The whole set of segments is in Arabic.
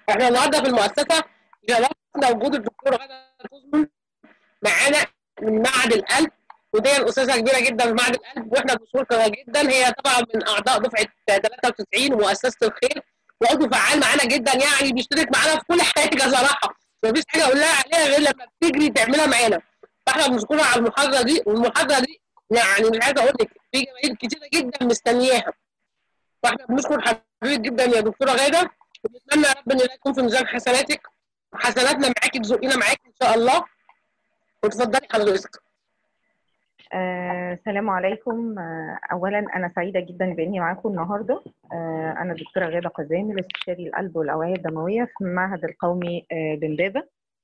احنا النهارده في المؤسسه شرفنا وجود الدكتوره غاده كوزمون معانا من معهد القلب، ودي استاذه كبيره جدا في معهد القلب واحنا بنشكرها جدا. هي طبعا من اعضاء دفعه 93 ومؤسسه الخير، وعضو فعال معانا جدا، يعني بيشترك معانا في كل حاجه صراحه، مفيش حاجه اقول لها عليها غير لما بتجري تعملها معانا. فاحنا بنشكرها على المحاضره دي، والمحاضره دي يعني مش عايزه اقول لك في جماهير كتيره جدا مستنياها. فاحنا بنشكر حضرتك جدا يا دكتوره غاده، ونتمنى يا رب ان لا يكون في ميزان حسناتك وحسناتنا معاكي، تزقينا معاكي ان شاء الله. وتفضلي حضرتك. السلام عليكم. أولا أنا سعيدة جدا بإني معاكم النهاردة. أنا الدكتورة غادة قزامي، الاستشاري القلب والأوعية الدموية في المعهد القومي بإمبابة.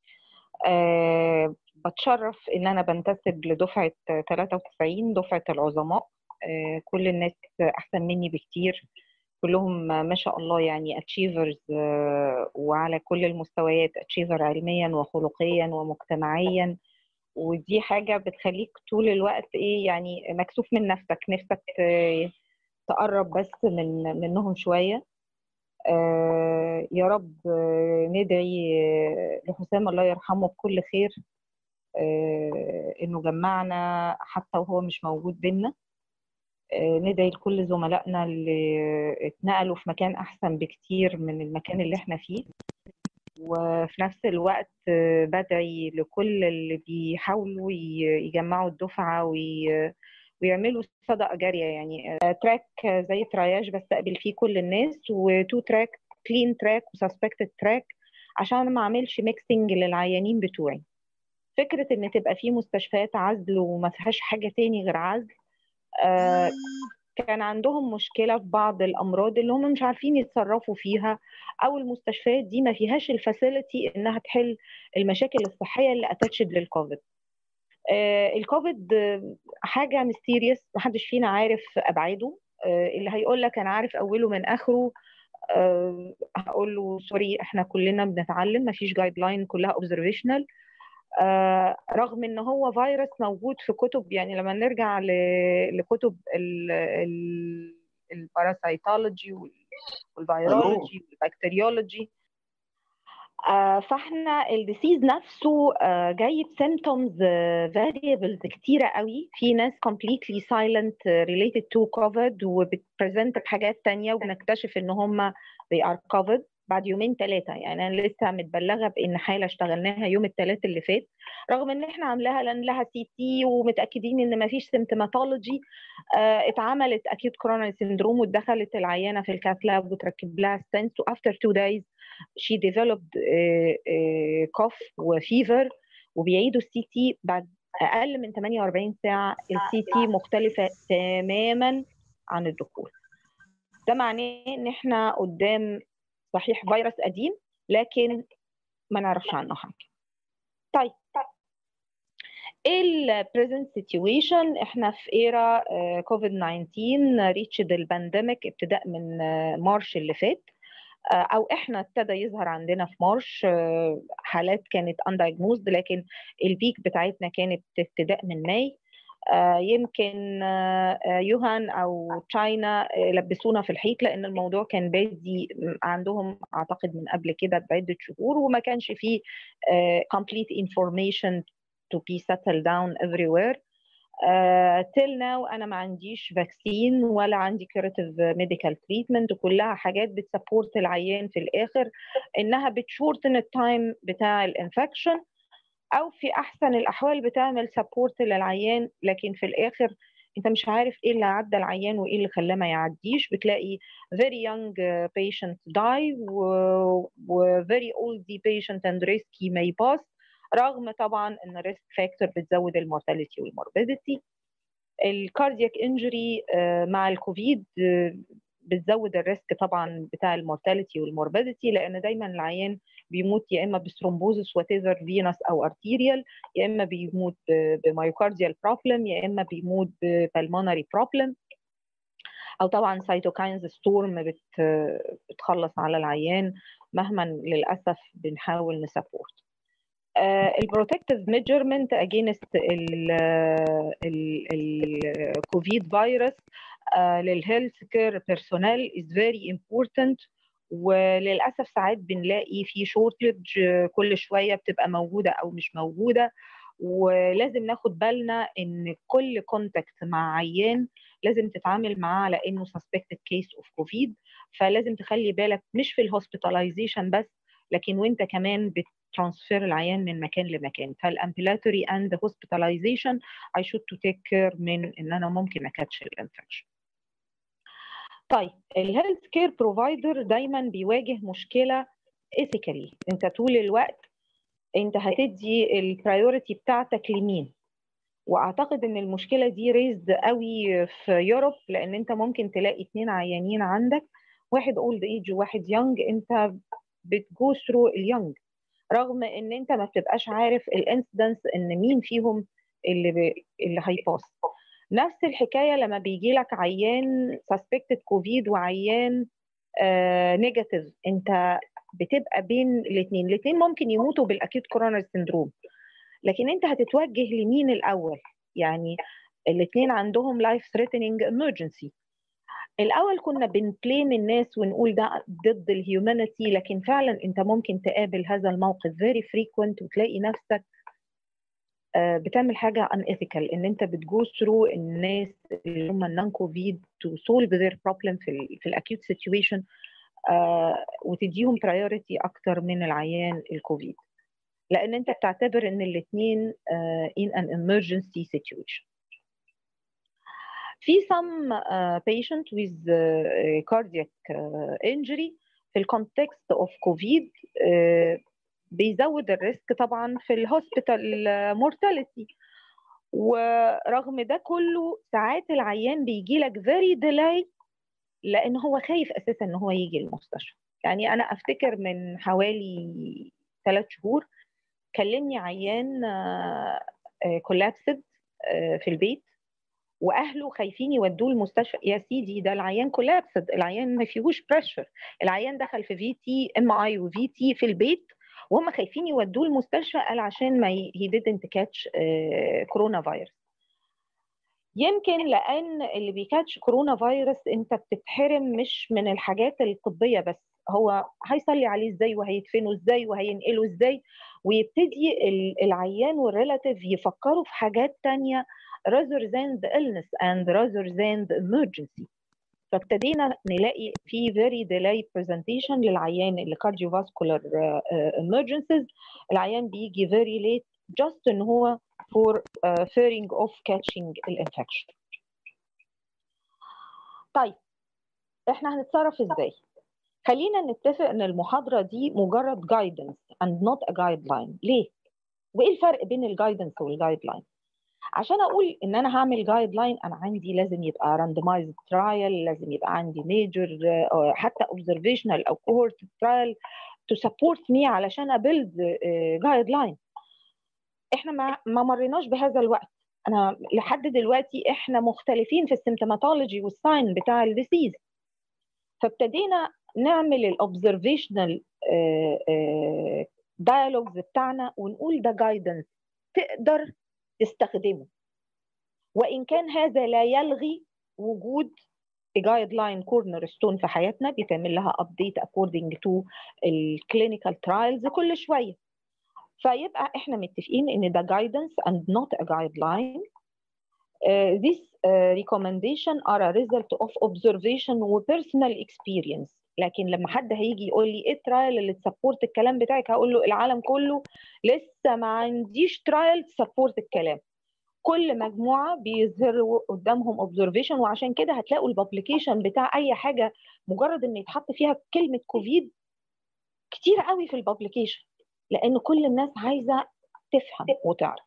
بتشرف إن أنا بنتسب لدفعة 93، دفعة العظماء. كل الناس أحسن مني بكتير، كلهم ما شاء الله يعني اتشيفرز، وعلى كل المستويات، اتشيفر علميا وخلقيا ومجتمعيا. ودي حاجة بتخليك طول الوقت ايه يعني مكسوف من نفسك، نفسك تقرب بس منهم شوية. يا رب ندعي لحسام الله يرحمه بكل خير، انه جمعنا حتى وهو مش موجود بينا. ندعي لكل زملائنا اللي اتنقلوا في مكان احسن بكتير من المكان اللي احنا فيه. وفي نفس الوقت بدعي لكل اللي بيحاولوا يجمعوا الدفعة ويعملوا صدقة جارية، يعني تراك زي ترياج بستقبل فيه كل الناس، وتو تراك كلين تراك وسسبكتد تراك، عشان ما اعملش ميكسنج للعيانين بتوعي. فكرة ان تبقى في مستشفيات عزل وما فيهاش حاجة تاني غير عزل، كان عندهم مشكلة في بعض الأمراض اللي هم مش عارفين يتصرفوا فيها، أو المستشفيات دي ما فيهاش الفاسيلتي إنها تحل المشاكل الصحية اللي أتاتشد للكوفيد. الكوفيد حاجة ميستيريس، محدش فينا عارف أبعاده. اللي هيقول لك أنا عارف أوله من آخره، هقول له سوري، إحنا كلنا بنتعلم، مفيش جايد لاين، كلها اوبزرفيشنال. رغم ان هو فيروس موجود في كتب، يعني لما نرجع لكتب الباراسيتولوجي والفيرولوجي والبكتيريولوجي، فاحنا الديسيز نفسه جاي بسيمتومز فاريبلز كتيره قوي. في ناس completely silent related to COVID وبتبريزنت بحاجات تانية، وبنكتشف ان هم they are COVID بعد يومين ثلاثه. يعني انا لسه متبلغه بان حاله اشتغلناها يوم الثلاث اللي فات، رغم ان احنا عاملاها لان لها سي تي ومتاكدين ان ما فيش سيمتوماتولوجي. اتعملت اكيد كوروناري سيندروم، واتدخلت العيانه في الكاث لاب وتركب لها ستنت، وافتر 2 days she developed cough وفيفر، وبيعيدوا السي تي بعد اقل من 48 ساعه. السي تي مختلفه تماما عن الدخول. ده معناه ان احنا قدام صحيح فيروس قديم، لكن ما نعرفش عنه حاجه. طيب ايه البريزنت سيتويشن؟ احنا في ايرا كوفيد 19 ريتشد البانديميك ابتداء من مارش اللي فات، او احنا ابتدى يظهر عندنا في مارش حالات كانت اندايجنوزد، لكن البيك بتاعتنا كانت ابتداء من ماي. يمكن يوهان او تشاينا لبسونا في الحيط، لان الموضوع كان بادي عندهم اعتقد من قبل كده بعده شهور، وما كانش فيه complete information to be settled down everywhere. till now انا ما عنديش فاكسين ولا عندي curative medical treatment، وكلها حاجات بتسبورت العيان في الاخر، انها بتشورتن التايم بتاع الانفكشن، او في احسن الاحوال بتعمل سبورت للعيان، لكن في الاخر انت مش عارف ايه اللي عدى العيان وايه اللي خلاه ما يعديش. بتلاقي very young patient die و very old patient and risky may pass، رغم طبعا ان الريسك فاكتور بتزود المورتاليتي والموربيديتي. الكاردياك انجري مع الكوفيد بتزود الريسك طبعا بتاع المورتاليتي والموربيديتي، لان دايما العيان بيموت يا اما بثرومبوزس واتيفر فينس او ارتيريال، يا اما بيموت بمايوكارديال بروبلم، يا اما بيموت ببلمونري بروبلم، او طبعا سايتوكاينز ستورم بتخلص على العيان مهما للاسف بنحاول نسبورت. البروتكتيف ميجرمنت اجينست الكوفيد فيروس للهيلث كير بيرسونال is very important، وللاسف ساعات بنلاقي في شورتج كل شويه بتبقى موجوده او مش موجوده، ولازم ناخد بالنا ان كل كونتاكت مع عيان لازم تتعامل معاه على انه suspected case of COVID. فلازم تخلي بالك مش في الهوسبيتاليزيشن بس، لكن وانت كمان بترانسفير العيان من مكان لمكان. فالامبيلاتوري اند hospitalization I should to take care من ان انا ممكن اكاتش الانفكشن. طيب الهيلث كير بروفايدر دايما بيواجه مشكله ايثيكالي. انت طول الوقت انت هتدي البرايورتي بتاعتك لمين؟ واعتقد ان المشكله دي ريزد قوي في يوروب، لان انت ممكن تلاقي 2 عيانين عندك، واحد اولد ايج وواحد يونج، انت بتجو ثرو اليونج رغم ان انت ما بتبقاش عارف الانسيدنس ان مين فيهم اللي هيباص. نفس الحكايه لما بيجي لك عيان سسبكتد كوفيد وعيان نيجاتيف، انت بتبقى بين الاثنين ممكن يموتوا بالاكيوت كوروناري سيندروم، لكن انت هتتوجه لمين الاول؟ يعني الاثنين عندهم لايف ثريتنينج emergency. الاول كنا بنبليم الناس ونقول ده ضد الهيومانيتي، لكن فعلا انت ممكن تقابل هذا الموقف very frequent وتلاقي نفسك بتعمل حاجه unethical، ان انت بتجو ثرو الناس اللي هم النون كوفيد to solve their problem في الاكيوت سيتويشن، وتديهم priority اكتر من العيان الكوفيد، لان انت بتعتبر ان الاثنين in an emergency situation. في some patient with cardiac injury في الكونتكست اوف كوفيد بيزود الريسك طبعا في الهوسبيتال مورتاليتي، ورغم ده كله ساعات العيان بيجي لك very delay لان هو خايف اساسا ان هو يجي المستشفى. يعني انا افتكر من حوالي 3 شهور كلمني عيان كولابسد في البيت واهله خايفين يودوه المستشفى. يا سيدي ده العيان كولابسد، العيان ما فيهوش بريشر، العيان دخل في في تي ام اي وفي تي في البيت وهم خايفين يودوه المستشفى، قال عشان ما هي didn't catch كورونا فيروس. يمكن لان اللي بيكاتش كورونا فيروس انت بتتحرم مش من الحاجات الطبيه بس، هو هيصلي عليه ازاي وهيدفنه ازاي وهينقله ازاي، ويبتدي العيان والريلاتيف يفكروا في حاجات تانية rather than the illness and rather than the emergency. فابتدينا نلاقي في very delay presentation للعيان اللي cardiovascular emergencies، العيان بيجي very late just ان هو for fearing of catching الانفكشن. طيب احنا هنتصرف ازاي؟ خلينا نتفق ان المحاضره دي مجرد guidance and not a guideline. ليه؟ وايه الفرق بين الجايدنس والجايدلاين؟ عشان اقول ان انا هعمل جايد لاين انا عندي لازم يبقى راندمايزد ترايل، لازم يبقى عندي ميجر حتى اوبزرفيشنال او كوهورت ترايل تو سبورت مي علشان ابيلد جايد لاين. احنا ما مريناش بهذا الوقت. انا لحد دلوقتي احنا مختلفين في السيمتوماتولوجي والساين بتاع الديسيز، فابتدينا نعمل الاوبزرفيشنال دايالوجز بتاعنا ونقول ده جايدنس تقدر تستخدمه، وإن كان هذا لا يلغي وجود جايد لاين كورنر ستون في حياتنا بيتعمل لها ابديت according to الكلينيكال ترايلز كل شويه. فيبقى احنا متفقين ان ده guidance and not a guideline. This recommendation are a result of observation و personal experience. لكن لما حد هيجي يقول لي ايه الترايل اللي تسبورت الكلام بتاعك، هقول له العالم كله لسه ما عنديش ترايل تسبورت الكلام. كل مجموعه بيظهروا قدامهم اوبزرفيشن، وعشان كده هتلاقوا الببليكيشن بتاع اي حاجه مجرد ان يتحط فيها كلمه كوفيد كتير قوي في الببليكيشن، لان كل الناس عايزه تفهم وتعرف.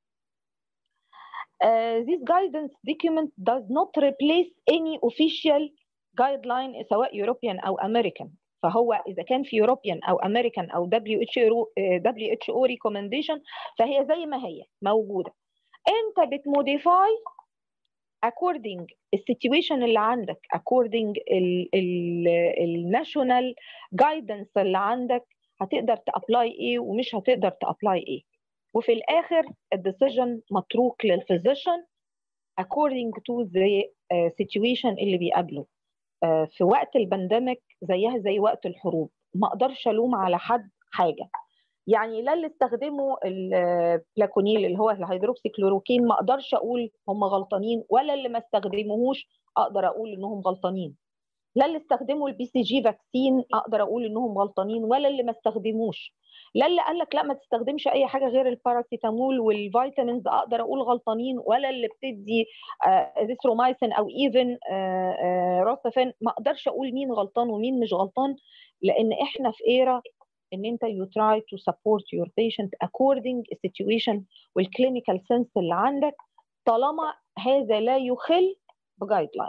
This guidance document does not replace any official guideline سواء European أو American. فهو إذا كان في European أو American أو WHO recommendation فهي زي ما هي موجودة. أنت بتموديفاي according السيتويشن اللي عندك، according الناشونال guidance اللي عندك، هتقدر تابلاي إيه ومش هتقدر تابلاي إيه. وفي الآخر الديسيجن متروك للفيزيشن according to the situation اللي بيقابله. في وقت البانديميك زيها زي وقت الحروب، ما اقدرش الوم على حد حاجه. يعني لا اللي استخدموا البلاكونيل اللي هو الهيدروكسي كلوروكين ما اقدرش اقول هم غلطانين، ولا اللي ما استخدموهوش اقدر اقول انهم غلطانين. لا اللي استخدموا البي سي جي فاكسين اقدر اقول انهم غلطانين، ولا اللي ما استخدموش. لا اللي قال لك لا ما تستخدمش اي حاجه غير الباراسيتامول والفيتامينز اقدر اقول غلطانين، ولا اللي بتدي ازيثرومايسين او ايفن روسافين ما اقدرش اقول مين غلطان ومين مش غلطان. لان احنا في ايرا ان انت you try to support your patient according a situation والclinical sense اللي عندك، طالما هذا لا يخل بجايد لاين.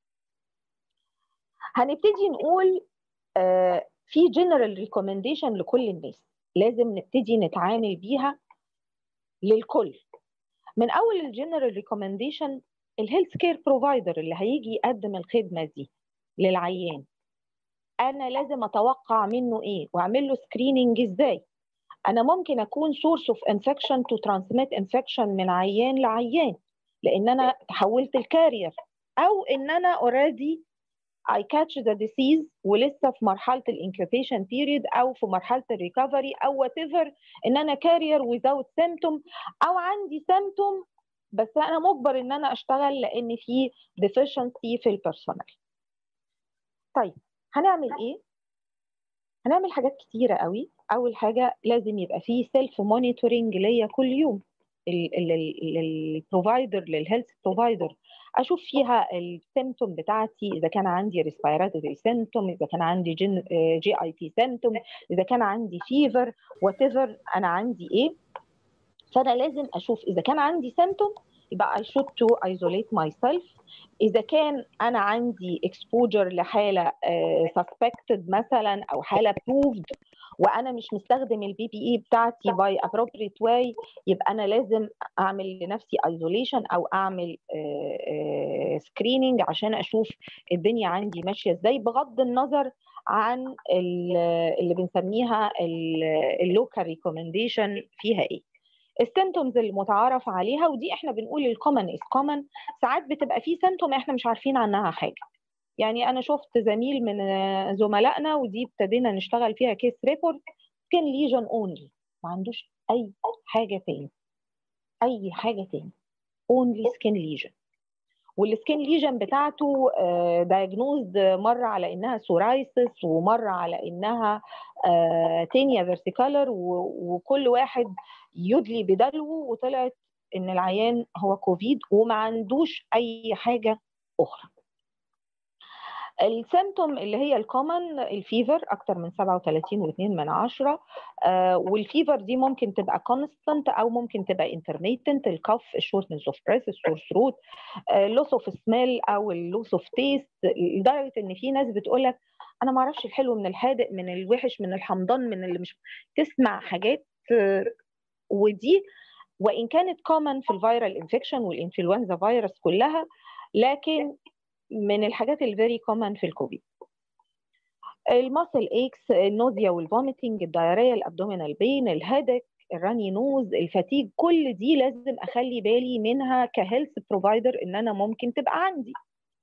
هنبتدي نقول في general recommendation لكل الناس لازم نبتدي نتعامل بيها للكل. من اول الجنرال ريكومنديشن، الهيلث كير بروفايدر اللي هيجي يقدم الخدمه دي للعيان انا لازم اتوقع منه ايه واعمل له سكريننج ازاي. انا ممكن اكون سورس اوف انفكشن تو ترانسميت انفكشن من عيان لعيان لان انا تحولت الكارير، او ان انا اوريدي I catch the disease ولسه في مرحله الانكيوبيشن بيريد او في مرحله الريكفري او وات ايفر، ان انا كارير without symptom او عندي symptom بس انا مجبر ان انا اشتغل لان في deficiency في البيرسونال. طيب هنعمل ايه؟ هنعمل حاجات كتيره قوي. اول حاجه لازم يبقى فيه سيلف مونيتورنج ليا كل يوم. البروفايدر للهيلث بروفايدر اشوف فيها السيمتوم بتاعتي، اذا كان عندي ريسبيراتوري سيمتوم، اذا كان عندي جي اي تي سيمتوم، اذا كان عندي فيفر، وات ايفر انا عندي ايه. فانا لازم اشوف اذا كان عندي سيمتوم يبقى I should to isolate myself. اذا كان انا عندي exposure لحاله suspected مثلا او حاله proved وانا مش مستخدم البي بي اي بتاعتي باي appropriate way، يبقى انا لازم اعمل لنفسي isolation او اعمل screening عشان اشوف الدنيا عندي ماشيه ازاي، بغض النظر عن اللي بنسميها اللوكال ريكومنديشن فيها ايه. السيمتومز المتعارف عليها، ودي احنا بنقول الكومن از كومن، ساعات بتبقى في سيمتوم احنا مش عارفين عنها حاجه. يعني انا شفت زميل من زملائنا ودي ابتدينا نشتغل فيها كيس ريبورت، سكين ليجن اونلي، ما عندوش اي حاجه تاني، اي حاجه تاني، اونلي سكين ليجن. والسكين ليجن بتاعته دايجنوزد مره على انها سورايسس ومره على انها تينيا فيرتيكالر، وكل واحد يدلي بدلو، وطلعت ان العيان هو كوفيد وما عندوش اي حاجه اخرى. السيمتوم اللي هي الكومن، الفيفر اكتر من 37.2، والفيفر دي ممكن تبقى كونستانت او ممكن تبقى انترميتنت، الكف، الشورتنس اوف بريث، السور ثروت، لوس اوف سميل او اللوس اوف تيست، لدرجه ان في ناس بتقول لك انا ما اعرفش الحلو من الحادق، من الوحش من الحمضان، من اللي مش تسمع حاجات. ودي وان كانت كومن في الفيرال انفكشن والانفلونزا فيروس كلها، لكن من الحاجات الفيري كومن في الكوفيد. الماسل ايكس، النوزيا والفوميتنج، الدايريا، الابدومينال بين، الهيدك، الراني نوز، الفاتيج، كل دي لازم اخلي بالي منها كهيلث بروفايدر ان انا ممكن تبقى عندي.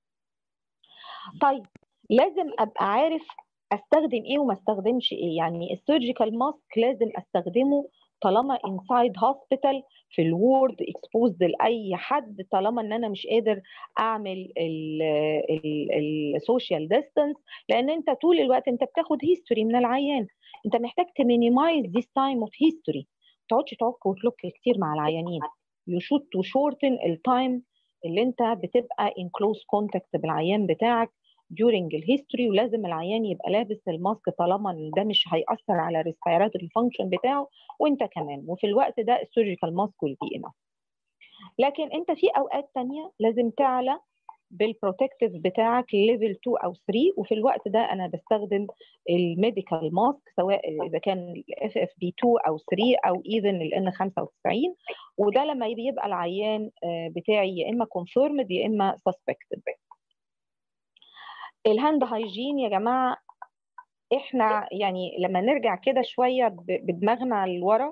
طيب لازم ابقى عارف استخدم ايه وما استخدمش ايه. يعني السيرجيكال ماسك لازم استخدمه طالما انسايد هوسبيتال في الوورد اكسبوزد لاي حد، طالما ان انا مش قادر اعمل السوشيال ديستانس، لان انت طول الوقت انت بتاخد هيستوري من العيان، انت محتاج تمينيمايز ذيس تايم اوف هيستوري، ما تقعدش تعك وتلوك كتير مع العيانين. يو شود تو شورتن التايم اللي انت بتبقى ان كلوز كونتاكت بالعيان بتاعك during الهيستوري، ولازم العيان يبقى لابس الماسك طالما ده مش هيأثر على الريسبيراتوري فانكشن بتاعه، وانت كمان. وفي الوقت ده السيرجيكال ماسك will be enough. لكن انت في اوقات تانية لازم تعلى بالبروتكتيف بتاعك ليفل 2 او 3، وفي الوقت ده انا بستخدم الميديكال ماسك، سواء اذا كان اف اف بي 2 او 3 او ايفن الان 95، وده لما بيبقى العيان بتاعي يا اما كونفيرمد يا اما سسبكتد. الهاند هايجين يا جماعه، احنا يعني لما نرجع كده شويه بدماغنا لورا،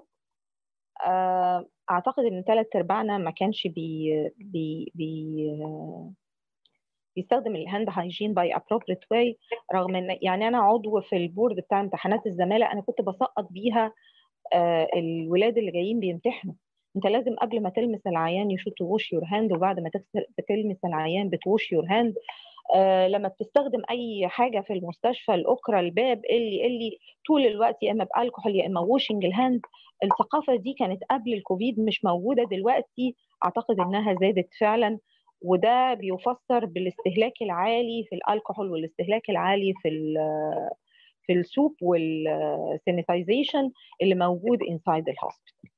اعتقد ان 3/4 ما كانش بيستخدم الهاند هايجين باي appropriate way. رغم ان يعني انا عضو في البورد بتاع امتحانات الزماله، انا كنت بسقط بيها الولاد اللي جايين بيمتحنوا. انت لازم قبل ما تلمس العيان يو شود ووش يور هاند، وبعد ما تلمس العيان بتوش يور هاند. لما بتستخدم اي حاجه في المستشفى، الاكرة، الباب، اللي طول الوقت يا اما بالكحول يا اما ووشنج الهاند. الثقافه دي كانت قبل الكوفيد مش موجوده، دلوقتي اعتقد انها زادت فعلا، وده بيفسر بالاستهلاك العالي في الكحول والاستهلاك العالي في السوب والسانيتايزيشن اللي موجود انسايد الهوسبيتال.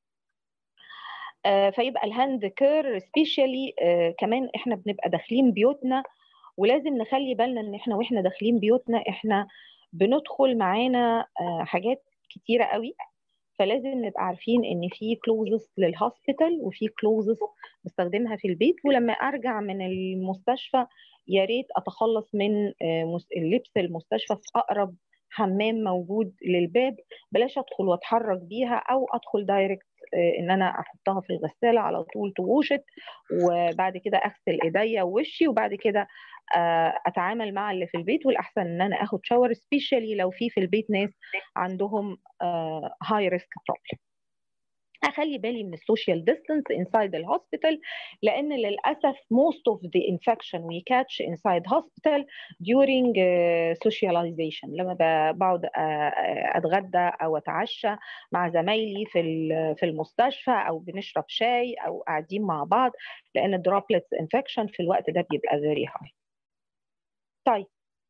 فيبقى الهاند كير سبيشالي. كمان احنا بنبقى داخلين بيوتنا، ولازم نخلي بالنا ان احنا واحنا داخلين بيوتنا احنا بندخل معانا حاجات كتيره قوي، فلازم نبقى عارفين ان في كلوزز للهوسبيتال وفي كلوزز بستخدمها في البيت. ولما ارجع من المستشفى يا ريت اتخلص من لبس المستشفى في اقرب حمام موجود للباب، بلاش ادخل واتحرك بيها او ادخل دايركت ان انا احطها في الغساله على طول توشت، وبعد كده اغسل ايديا ووشي، وبعد كده اتعامل مع اللي في البيت. والاحسن ان انا اخد شاور، سبيشالي لو في البيت ناس عندهم هاي ريسك بروبلم. اخلي بالي من السوشيال ديستانس انسايد الهوسبيتال، لان للاسف most of the infection we catch inside hospital during socialization. لما بقعد اتغدى او اتعشى مع زمايلي في المستشفى، او بنشرب شاي او قاعدين مع بعض، لان الدروبلتس انفكشن في الوقت ده بيبقى very high. طيب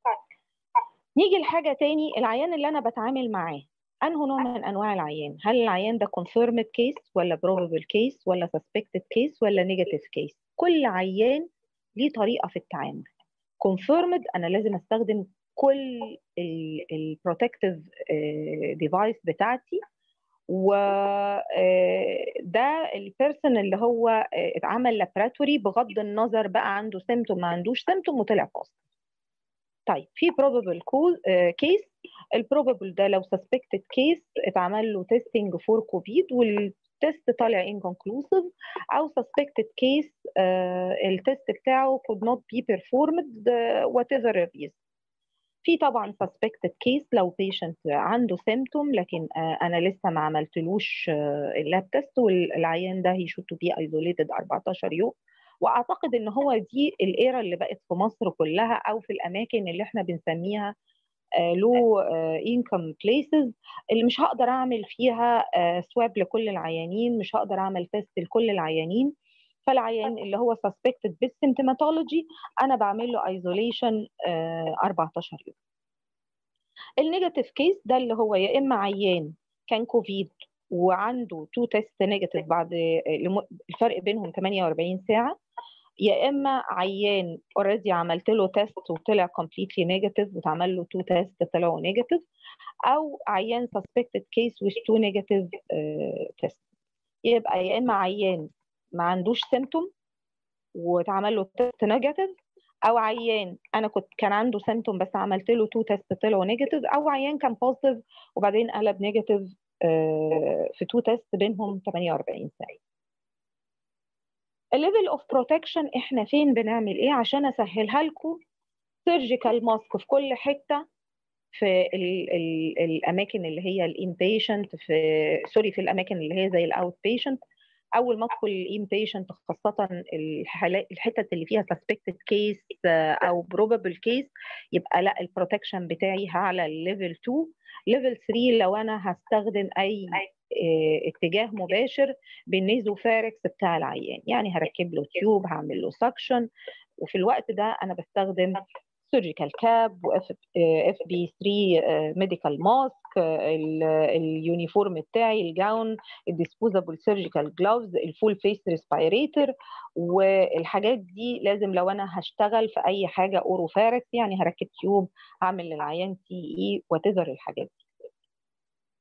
نيجي لحاجه تاني، العيان اللي انا بتعامل معاه انه نوع من انواع العيان. هل العيان ده confirmed case ولا probable case ولا suspected case ولا negative case؟ كل عيان ليه طريقه في التعامل. confirmed انا لازم استخدم كل البروتكتيف ديفايس بتاعتي، وده البيرسون اللي هو اتعمل لابراتوري بغض النظر بقى عنده سيمتوم ما عندوش سيمتوم وطلع بوزيتيف. طيب في probable case، البروبابل ده لو suspected case اتعمل له testing for COVID والتست طالع inconclusive، او suspected case التست بتاعه could not be performed whatever reason. في طبعا suspected case لو patient عنده symptom لكن انا لسه ما عملتلوش اللاب تيست، والعيان ده he should to be isolated 14 يوم. واعتقد ان هو دي الايرا اللي بقت في مصر كلها، او في الاماكن اللي احنا بنسميها لو انكم بليسز، اللي مش هقدر اعمل فيها سواب لكل العيانين، مش هقدر اعمل تيست لكل العيانين. فالعيان اللي هو suspected بالسيمتوماتولوجي انا بعمل له ايزوليشن 14 يوم. النيجاتيف كيس ده اللي هو يا اما عيان كان كوفيد وعنده 2 تيست نيجاتيف بعد الفرق بينهم 48 ساعه، يا اما عيان اوريدي عملت له تيست وطلع كومبليتلي نيجاتيف واتعمل له 2 تيست طلعوا نيجاتيف، او عيان suspected case with 2 negative تيست. يبقى يا اما عيان ما عندوش سيمتوم واتعمل له تيست نيجاتيف، او عيان انا كان عنده سيمتوم بس عملت له 2 تيست طلعوا نيجاتيف، او عيان كان بوزيتيف وبعدين قلب نيجاتيف في 2 تيست بينهم 48 ساعه. الليفل اوف بروتكشن احنا فين بنعمل ايه عشان اسهلها لكم؟ سيرجيكال ماسك في كل حته، في الاماكن اللي هي الان بيشنت، في الاماكن اللي هي زي الاوت بيشنت. اول ما ادخل الان بيشنت خاصه الحتت اللي فيها سسبكتد كيس او بروبابل كيس، يبقى لا البروتكشن بتاعي على الليفل 2. ليفل 3 لو انا هستخدم اي اتجاه مباشر بالنيزوفاركس بتاع العيان، يعني هركب له تيوب، هعمل له سكشن، وفي الوقت ده انا بستخدم سيرجيكال كاب واف بي 3 ميديكال ماسك، اليونيفورم بتاعي، الجاون، الديسبوزابل سيرجيكال جلوفز، الفول فيس ريسبيريتور. والحاجات دي لازم لو انا هشتغل في اي حاجه اوروفاركس، يعني هركب تيوب، هعمل للعيان تي اي وتظهر الحاجات دي.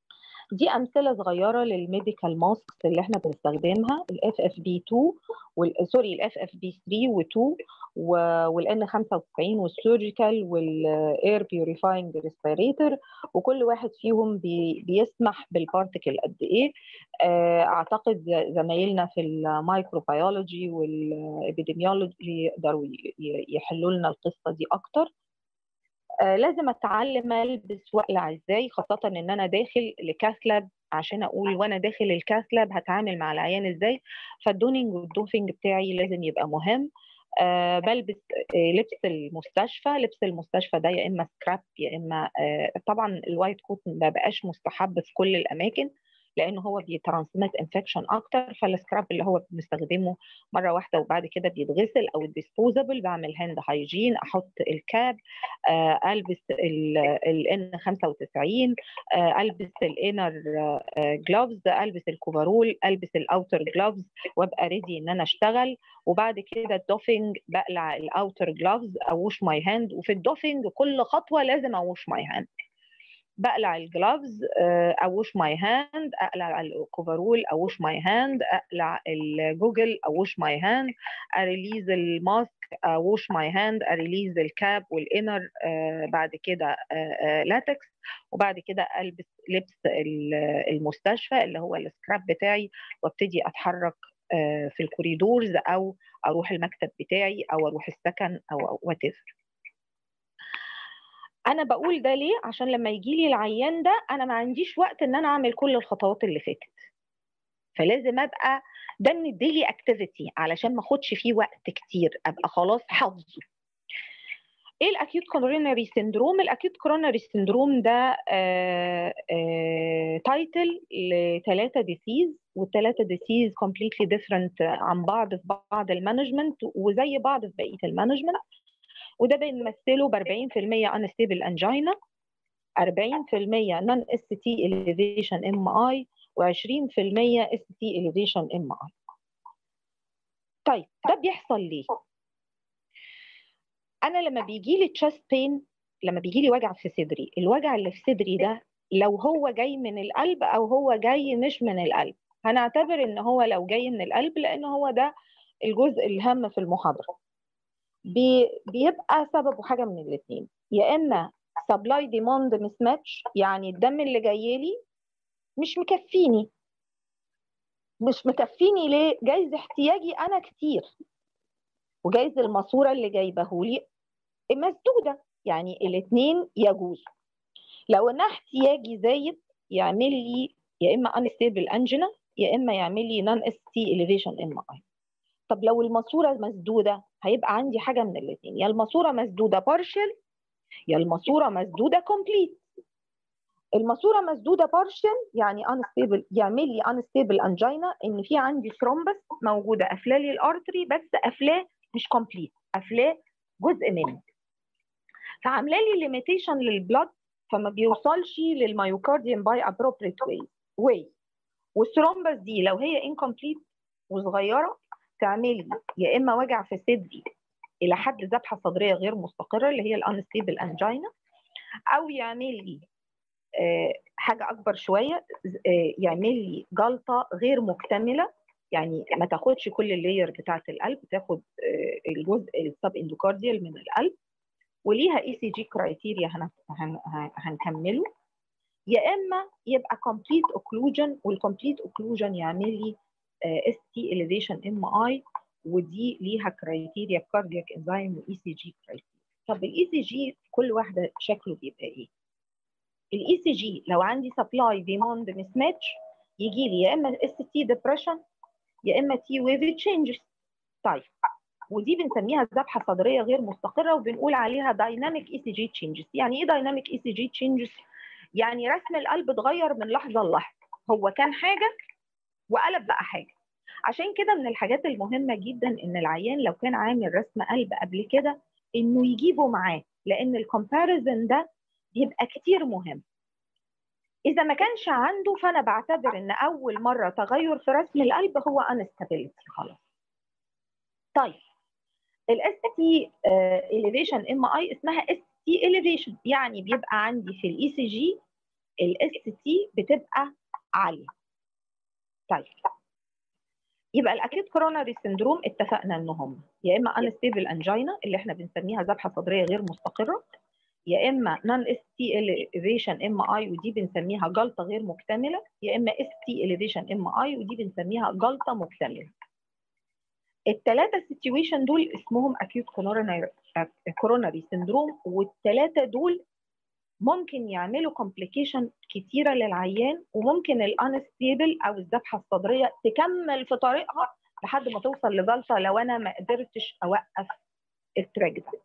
دي امثله صغيره للميديكال ماسكس اللي احنا بنستخدمها، الاف اف بي 2 سوري الاف اف بي 3 و2 والان 95 والسيرجيكال والاير بيوريفاينج ريسبيريتور، وكل واحد فيهم بيسمح بالبارتكل قد ايه. اعتقد زمايلنا في المايكروبيولوجي والابيديميولوجي يقدروا يحلوا لنا القصه دي اكتر. لازم اتعلم البس واقلع ازاي، خاصه ان انا داخل لكاثلاب عشان اقول وانا داخل الكاثلاب هتعامل مع العيان ازاي. فالدونينج والدوفنج بتاعي لازم يبقى مهم. بلبس لبس المستشفى. لبس المستشفى ده يا اما سكراب يا اما طبعا الوايت كوت ما بقاش مستحب في كل الاماكن لان هو بيترانسميت انفكشن اكتر. فالسكراب اللي هو بنستخدمه مره واحده وبعد كده بيتغسل، او الديسبوزابل بعمل هاند هايجين، احط الكاب، البس الان 95، البس الانر جلوفز، البس الكوفرول، البس الاوتر جلوفز وابقى ريدي ان انا اشتغل. وبعد كده الدوفنج بقلع الاوتر جلوفز، اوش ماي هاند، وفي الدوفنج كل خطوه لازم اوش ماي هاند. بقلع الجلافز اوش ماي هاند، اقلع الكوفرول اوش ماي هاند، اقلع الجوجل اوش ماي هاند، اريليز الماسك اوش ماي هاند، اريليز الكاب والانر بعد كده لاتكس. وبعد كده البس لبس المستشفى اللي هو السكراب بتاعي وابتدي اتحرك في الكوريدورز او اروح المكتب بتاعي او اروح السكن او وات ايفر. انا بقول ده ليه؟ عشان لما يجي لي العيان ده انا ما عنديش وقت ان انا اعمل كل الخطوات اللي فاتت، فلازم ابقى ده من الديلي اكتيفيتي علشان ما اخدش فيه وقت كتير، ابقى خلاص حافظه. ايه الاكيوت كوروناري سيندروم؟ الاكيوت كوروناري سيندروم ده تايتل ل3 ديسيز، والثلاثه ديسيز كومبليتلي ديفرنت عن بعض في بعض المانجمنت وزي بعض في بقيه المانجمنت. وده بنمثله ب 40% unstable angina، 40% non ST elevation MI، و20% ST elevation MI. طيب ده بيحصل ليه؟ أنا لما بيجي لي chest pain، لما بيجي لي وجع في صدري، الوجع اللي في صدري ده لو هو جاي من القلب أو هو جاي مش من القلب، هنعتبر إن هو لو جاي من القلب لأن هو ده الجزء الهام في المحاضرة. بيبقى سببه حاجة من الاثنين، يا إما سبلاي ديماند مس ماتش، يعني الدم اللي جاي لي مش مكفيني. مش مكفيني ليه؟ جايز احتياجي انا كتير، وجايز الماسوره اللي جايبهولي مسدوده، يعني الاثنين يجوز. لو انا احتياجي زايد يعمل لي يا اما انستيبل انجينا يا اما يعمل لي نون اس تي اليفيشن ام اي. طب لو الماسوره مسدوده هيبقى عندي حاجه من الاثنين، يا الماسوره مسدوده بارشل يا الماسوره مسدوده كومبليت. الماسوره مسدوده بارشل يعني انستيبل، يعمل لي انستيبل انجينا، ان في عندي ثرومبس موجوده قافله لي الارتري بس قافلاه مش كومبليت، قافلاه جزء منه، فعامله لي ليميتيشن للبلد فما بيوصلش للمايوكارديوم باي ابروبريت واي. والثرومبس دي لو هي انكمبليت وصغيره تعمل لي يا اما وجع في صدري الى حد ذبحه صدريه غير مستقره اللي هي الانستيبل انجينا، او يعمل لي حاجه اكبر شويه، يعمل لي جلطه غير مكتمله، يعني ما تاخدش كل اللاير بتاعه القلب، تاخد الجزء السب اندوكارديال من القلب، وليها اي سي جي كرايتيريا هنكمله. يا اما يبقى كومبليت اوكلوجن، والكومبليت اوكلوجن يعمل لي اس تي اليفيشن ام اي، ودي ليها كرايتيريا كاردياك انزيم واي سي جي كرايتيريا. طب الاي سي جي كل واحده شكله بيبقى ايه؟ الاي سي جي لو عندي سبلاي ديماند مس ماتش يجي لي يا اما اس تي ديبريشن يا اما تي ويف تشينجز. طيب ودي بنسميها ذبحه صدريه غير مستقره وبنقول عليها دايناميك اي سي جي تشينجز. يعني ايه دايناميك اي سي جي تشينجز؟ يعني رسم القلب اتغير من لحظه للحظه، هو كان حاجه وقلب بقى حاجه. عشان كده من الحاجات المهمه جدا ان العيان لو كان عامل رسم قلب قبل كده انه يجيبه معاه، لان الكومباريزن ده بيبقى كتير مهم. إذا ما كانش عنده فأنا بعتبر إن أول مرة تغير في رسم القلب هو انستابيليتي خلاص. طيب الاس تي elevation ام اي اسمها اس تي elevation، يعني بيبقى عندي في الاي سي جي الاس تي بتبقى عاليه. طيب يبقى الاكيوت كوروناري سندروم اتفقنا ان هم يا اما انستيبل انجينا اللي احنا بنسميها ذبحه صدريه غير مستقره، يا اما نون اس تي اليفيشن ام اي ودي بنسميها جلطه غير مكتمله، يا اما اس تي اليفيشن ام اي ودي بنسميها جلطه مكتمله. الثلاثه سيتويشن دول اسمهم اكيوت كوروناري سندروم، والثلاثه دول ممكن يعملوا كومبليكيشن كتيره للعيان، وممكن الانستيبل او الذبحه الصدريه تكمل في طريقها لحد ما توصل لجلطه لو انا ما قدرتش اوقف التراك ده.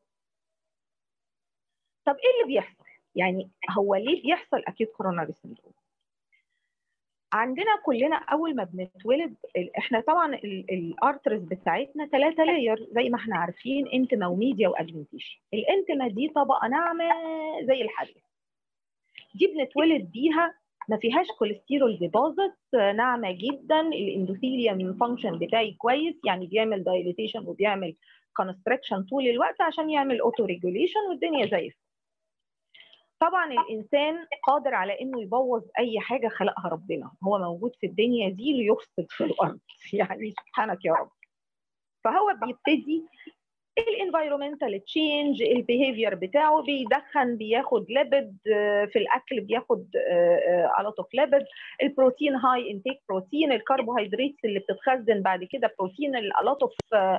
طب ايه اللي بيحصل؟ يعني هو ليه بيحصل اكيوت كوروناري سندروم؟ عندنا كلنا اول ما بنتولد احنا طبعا الارترز بتاعتنا 3 لاير زي ما احنا عارفين، انتما وميديا واجمنتيشن. الانتما دي طبقه ناعمه زي الحديد، دي بنتولد بيها ما فيهاش كوليسترول ديبوزيت، ناعمه جدا. الاندوثيليوم فانكشن بتاعي كويس، يعني بيعمل دايليتيشن وبيعمل كونستريكشن طول الوقت عشان يعمل اوتو ريجوليشن والدنيا زي الفل. طبعا الانسان قادر على انه يبوظ اي حاجه خلقها ربنا، هو موجود في الدنيا دي ليفسد في الارض يعني سبحانك يا رب. فهو بيبتدي الانفايرمنتال تشينج، البيهيفير بتاعه بيدخن، بياخد ليبيد في الاكل، بياخد الوت اوف ليبيد، البروتين هاي انتيك بروتين، الكربوهيدرات اللي بتتخزن بعد كده بروتين، الوت اوف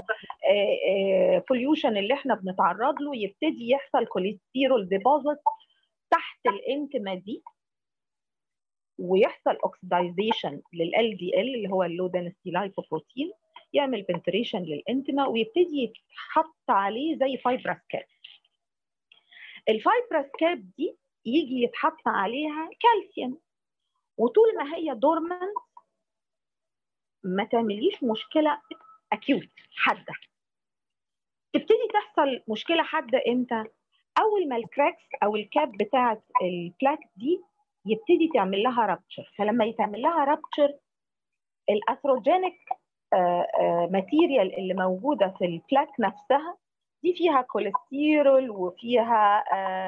بوليوشن اللي احنا بنتعرض له، يبتدي يحصل كوليسترول ديبوزيت تحت الانتما دي، ويحصل اوكسيدايزيشن لل دي ال اللي هو اللو دنسيتي لايبوبروتين، يعمل بنتريشن للانتما ويبتدي يتحط عليه زي فايبرس كاب. الفايبرس كاب دي يجي يتحط عليها كالسيوم، وطول ما هي دورمنت ما تعمليش مشكله اكيوت حاده. تبتدي تحصل مشكله حاده امتى؟ اول ما الكراكس او الكاب بتاعه البلاك دي يبتدي تعمل لها رابتشر. فلما يتعمل لها رابتشر الاثروجينيك ماتيريال اللي موجوده في البلاك نفسها دي فيها كوليسترول وفيها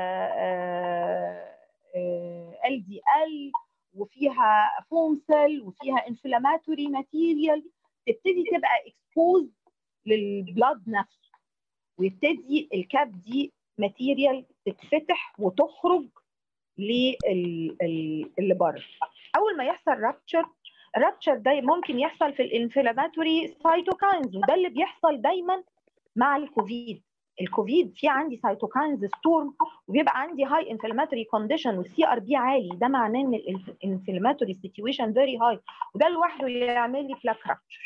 ال دي ال وفيها فوم سيل وفيها انفلاماتوري ماتيريال، تبتدي تبقى اكسبوز للبلاد نفسه، ويبتدي الكاب دي ماتيريال تتفتح وتخرج اللي بره. اول ما يحصل رابتشر، الرابتشر ده ممكن يحصل في الانفلاماتوري سايتوكاينز، وده اللي بيحصل دايما مع الكوفيد. الكوفيد في عندي سايتوكاينز ستورم وبيبقى عندي هاي انفلاماتوري كونديشن والسي ار بي عالي، ده معناه ان الانفلاماتوري سيتويشن فيري هاي، وده لوحده يعمل لي بلاك رابتشر.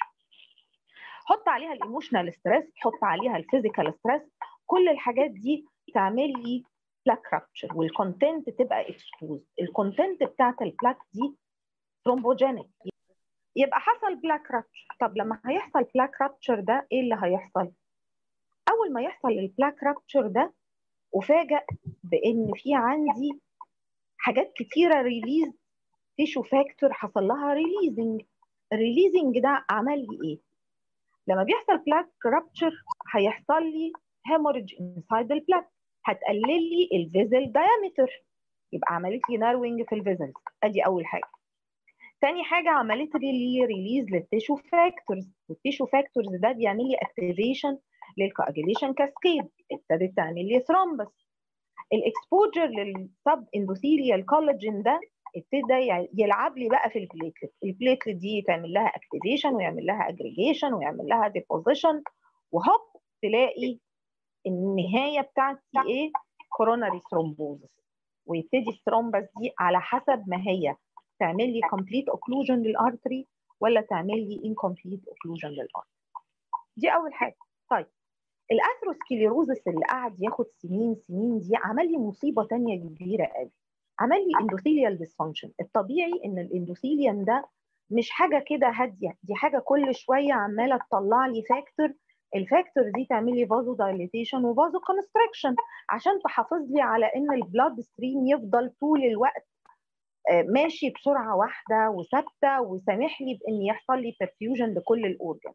حط عليها الايموشنال ستريس، حط عليها الفيزيكال ستريس، كل الحاجات دي تعمل لي بلاك رابتشر، والكونتنت تبقى اكسبوز. الكونتنت بتاعت البلاك دي ثرومبوجينيك، يبقى حصل بلاك رابتشر. طب لما هيحصل بلاك رابتشر ده ايه اللي هيحصل؟ اول ما يحصل البلاك رابتشر ده افاجئ بان في عندي حاجات كتيره ريليز، تيشو فاكتور حصل لها ريليزنج. الريليزنج ده عمل لي ايه؟ لما بيحصل بلاك رابتشر هيحصل لي هيموريدج انسايد البلاك، هتقلل لي الفيزل دايمتر، يبقى عملت لي ناروينج في الفيزلز. ادي اول حاجه. تاني حاجه عملت لي ريليز للتيشو فاكتورز، والتيشو فاكتورز ده بيعمل لي اكتيفيشن للكواجيليشن كاسكيد، ابتدت تعمل لي ثرومبس. الاكسبوجر للسب اندوثيليال كولاجين ده ابتدى يلعب لي بقى في البليتلت. البليتلت دي تعمل لها اكتيفيشن ويعمل لها اجريجيشن ويعمل لها ديبوزيشن، وهوب تلاقي النهايه بتاعتي ايه؟ كوروناري ثرومبوزس. ويبتدي الثرومبس دي على حسب ما هي تعمل لي كومبليت اوكلوجن للارتري ولا تعمل لي انكومبليت اوكلوجن للارتري. دي اول حاجه. طيب الاثروسكليروزس اللي قعد ياخد سنين دي عمل لي مصيبه ثانيه كبيره قوي، عمل لي اندوثيليال ديسفانكشن. الطبيعي ان الاندوثيليوم ده مش حاجه كده هاديه، دي حاجه كل شويه عماله تطلع لي فاكتور، الفاكتور دي تعمل لي فازو دايليتيشن وفازو كونستريكشن عشان تحافظ لي على ان البلاد ستريم يفضل طول الوقت ماشي بسرعه واحده وثابته، وسامح لي بان يحصل لي برفيوجن لكل الاورجن.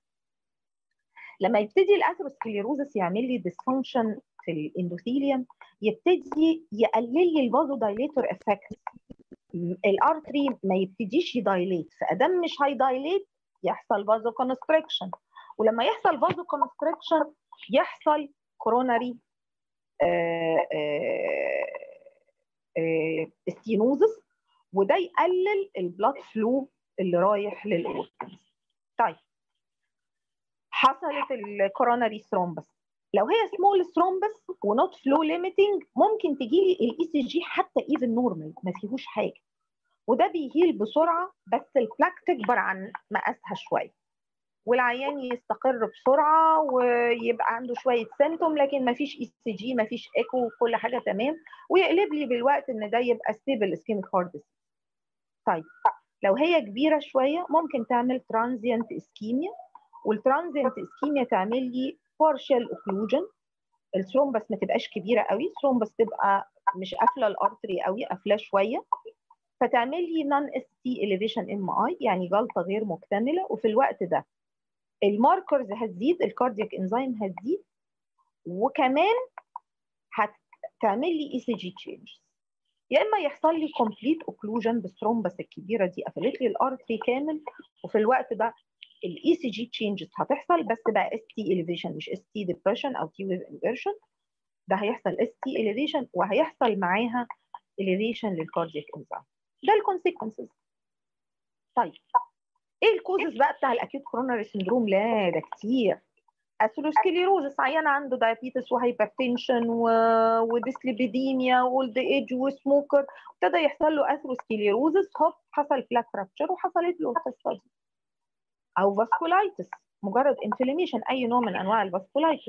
لما يبتدي الاثروسكليروزس يعمل لي ديسفانكشن في الاندوثيليوم، يبتدي يقلل لي الفازو دايليتور افكت، الارتري ما يبتديش يدايليت، فادام مش هيدايليت يحصل فازو كونستريكشن، ولما يحصل فازو كونستريكشن يحصل كوروناري ستينوزس، وده يقلل البلاد فلو اللي رايح للاورجنز. طيب حصلت الكوروناري ثرومبس، لو هي سمول ثرومبس ونوت فلو ليميتنج ممكن تجي لي الاي سي جي حتى ايفن نورمال ما فيهوش حاجه، وده بيهيل بسرعه، بس البلاك تكبر عن مقاسها شويه والعيان يستقر بسرعه ويبقى عنده شويه سيمتوم، لكن ما فيش اي سي جي، ما فيش ايكو، كل حاجه تمام، ويقلب لي بالوقت ان ده يبقى ستيبل اسكيميك هارت ديزيز. طيب لو هي كبيره شويه ممكن تعمل ترانزيانت اسكيميا، والترانزيانت اسكيميا تعمل لي بارشال اوكلوجن، الثرومبس ما تبقاش كبيره قوي، الثرومبس تبقى مش قافله الارتري قوي، قافله شويه، فتعمل لي نون اس تي اليفيشن ام اي، يعني جلطه غير مكتمله، وفي الوقت ده الماركرز هتزيد، الكاردياك انزيم هتزيد، وكمان هتعمل لي اي سي جي تشينجز، يا اما يحصل لي كومبليت اوكلوجن بالثرومبس الكبيره دي قفلت لي الارتري كامل، وفي الوقت ده الاي سي جي تشينجز هتحصل، بس بقى اس تي اليفيشن مش اس تي ديبريشن او تي ويف انفيرشن، ده هيحصل اس تي اليفيشن وهيحصل معاها اليفيشن للكاردياك انزيم. ده الكونسيكونسز. طيب ايه الكوزز بقى بتاع الاكيوت كوروناري سندروم؟ لا ده كتير. اثيروسكليروزس، عيان عنده دايابيتس وهايبرتنشن وديسليبيديميا واولد ايج وسموكر، ابتدى يحصل له اثيروسكليروزس، هوب حصل بلاك رابتشر وحصلت له القصه دي. او فاسكولايتس، مجرد انفلاميشن، اي نوع من انواع الفاسكولايتس.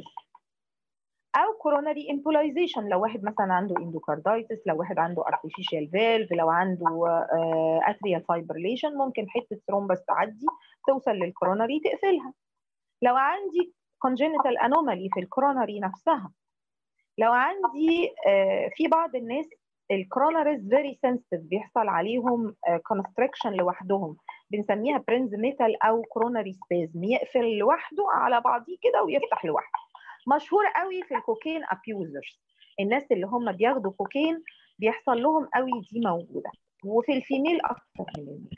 او كوروناري امبولايزيشن، لو واحد مثلا عنده اندوكاردايتس، لو واحد عنده ارتفيشال فالف، لو عنده اتريال فايبريليشن، ممكن حته ثرومبس تعدي توصل للكوروناري تقفلها. لو عندي congenital anomaly في الكوروناري نفسها، لو عندي في بعض الناس الكوروناريز فيري سنسيتيف بيحصل عليهم كونستريكشن لوحدهم، بنسميها برينز ميتال او كوروناري سبازم، يقفل لوحده على بعضيه كده ويفتح لوحده. مشهور قوي في الكوكين ابيوزرز، الناس اللي هم بياخدوا كوكين بيحصل لهم قوي، دي موجوده، وفي الفيميل اكتر من الميل.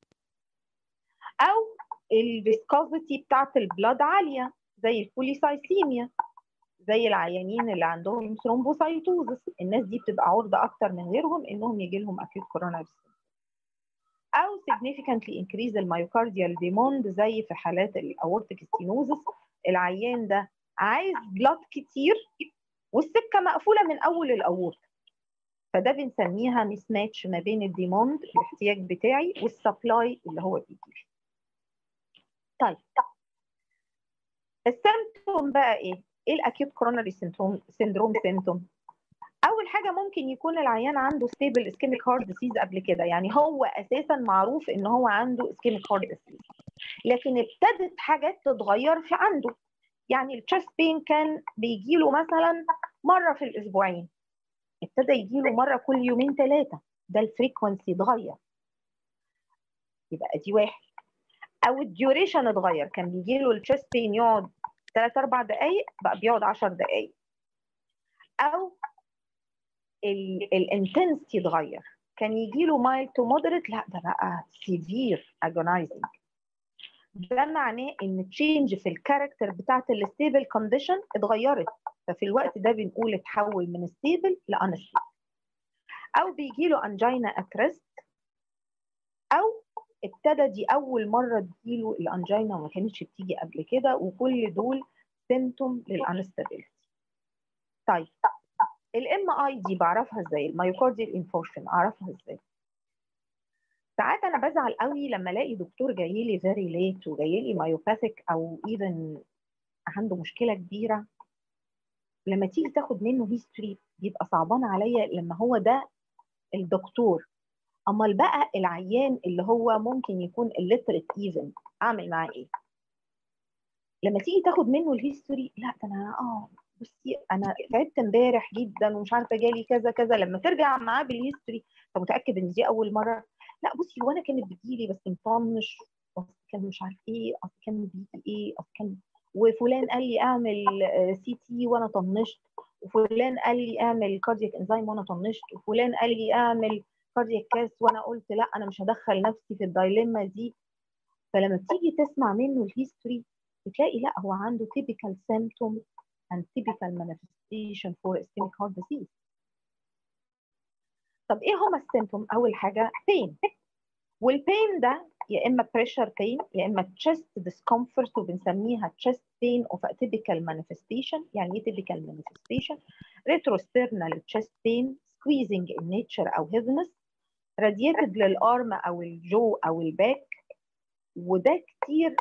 او الفيسكوزيتي بتاعت البلاد عاليه زي البوليسايسيميا، زي العيانين اللي عندهم ثرومبوسايتوزس، الناس دي بتبقى عرضه اكتر من غيرهم انهم يجي لهم اكيوت كوروناري سندروم. او significantly increase الميوكارديال ديموند زي في حالات الاورتيك ستينوزس، العيان ده عايز بلاد كتير والسكه مقفوله من اول الاورطه، فده بنسميها ميس ماتش ما بين الديموند الاحتياج بتاعي والسبلاي اللي هو بيجي. طيب السيمتوم بقى ايه؟ ايه الاكيوت كوروناري سندروم سيمتوم؟ اول حاجه ممكن يكون العيان عنده ستيبل اسكيميك هارت ديسيز قبل كده، يعني هو اساسا معروف ان هو عنده اسكيميك هارت ديسيز، لكن ابتدت حاجات تتغير في عنده، يعني التشست بين كان بيجي له مثلا مره في الاسبوعين، ابتدى يجي له مره كل يومين ثلاثه، ده الفريكونسي اتغير، يبقى دي واحد. او الديوريشن اتغير، كان بيجي له التشست بين يقعد 3 4 دقائق بقى بيقعد 10 دقائق. او الانتنسيتي اتغير، كان يجي له مايل تو مودريت، لا ده بقى سيفير اجونايزنج، ده معناه ان تشينج في الكاركتر بتاعت الستيبل كونديشن اتغيرت، ففي الوقت ده بنقول اتحول من ستيبل لانستيبل. او بيجي له انجينا اتريست، او ابتدى دي اول مره تجيله الانجينا وما كانتش بتيجي قبل كده، وكل دول سيمتوم للانستابيلتي. طيب الام اي دي بعرفها ازاي؟ المايوكارديال انفاركشن اعرفها ازاي؟ ساعات انا بزعل قوي لما الاقي دكتور جاي لي فيري ليت وجاي لي مايوباثيك او ايفن عنده مشكله كبيره، لما تيجي تاخد منه هيستوري بيبقى صعبان عليا لما هو ده الدكتور. امال بقى العيان اللي هو ممكن يكون الليتريت ايفن اعمل معاه ايه؟ لما تيجي تاخد منه الهيستوري، لا ده انا بصي انا تعبت امبارح جدا ومش عارفه جالي كذا كذا، لما ترجع معاه بالهيستوري انت متاكد ان دي اول مره؟ لا بصي هو انا كانت بتجيلي بس مطنش، اصل كان مش عارف ايه، اصل كان بيجي ايه، اصل كان وفلان قال لي اعمل سي تي وانا طنشت، وفلان قال لي اعمل كاردياك انزيم وانا طنشت، وفلان قال لي اعمل كاردياك كاس وانا قلت لا انا مش هدخل نفسي في الدايليما دي. فلما بتيجي تسمع منه الهيستوري بتلاقي لا هو عنده typical symptoms and typical manifestation for ischemic heart disease. طب ايه هما السيمتوم؟ اول حاجه بين، والبين ده يا اما pressure pain يا اما chest discomfort وبنسميها chest pain of a typical manifestation. يعني ايه typical manifestation؟ retrosternal chest pain, squeezing in nature او heaviness, radiated للارم او الجو او الباك. وده كتير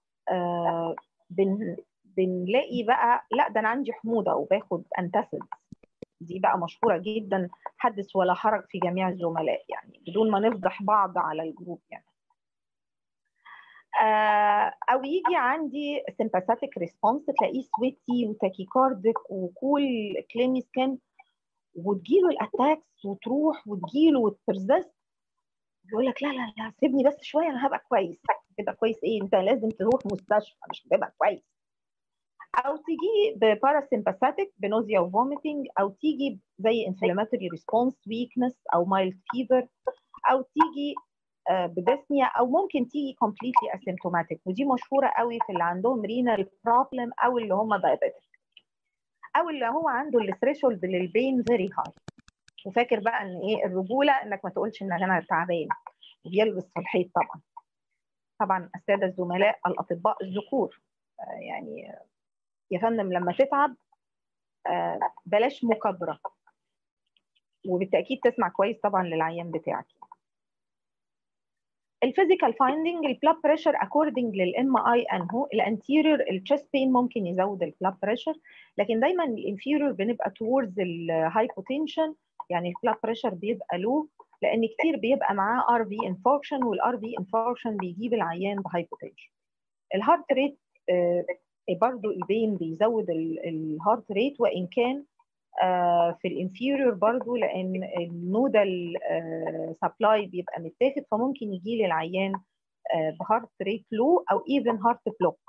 بنلاقي بقى لا ده انا عندي حموضه وباخد انتاسيد، دي بقى مشهوره جدا، حدث ولا حرج في جميع الزملاء يعني بدون ما نفضح بعض على الجروب يعني. او يجي عندي sympathetic response تلاقيه سويتي وتاكيكاردك وكول كليمي سكان، وتجيله الاتاكس وتروح وتجيله وترزست، يقول لك لا لا لا سيبني بس شويه انا هبقى كويس. تبقى كويس ايه؟ انت لازم تروح مستشفى مش هتبقى كويس. او تيجي بباراسمباثيك بنوزيا وفوميتنج، او تيجي زي انفلاماتوري ريسبونس ويكنس او مايلد فيفر، او تيجي بديسنيا، او ممكن تيجي كومبليتلي اسيمتوماتيك، ودي مشهوره قوي في اللي عندهم رينال بروبلم او اللي هم دايابيتك او اللي هو عنده الثريشولد للبين فيري هاي. وفاكر بقى ان ايه الرجوله؟ انك ما تقولش ان انا تعبان، وبيلبس في الحيط طبعا. طبعا الساده الزملاء الاطباء الذكور يعني يا فندم لما تتعب بلاش مكابره، وبالتاكيد تسمع كويس طبعا للعيان بتاعك. الفيزيكال فايندنج، البلاد بريشر اكوردنج للام اي انهو الانتيريور التشست بين ممكن يزود البلاد بريشر، لكن دايما الانفيريور بنبقى توردز الهايبوتنشن، يعني البلاد بريشر بيبقى لو، لان كتير بيبقى معاه ار في انفاركشن، والار في انفاركشن بيجيب العيان بهايبوتنشن. الهارت ريت برضو البين بيزود الهارت ريت، وان كان في الانفيريور برضو لان النودال سبلاي بيبقى متاخد، فممكن يجي لي العيان بهارت ريت لو او ايفن هارت بلوك.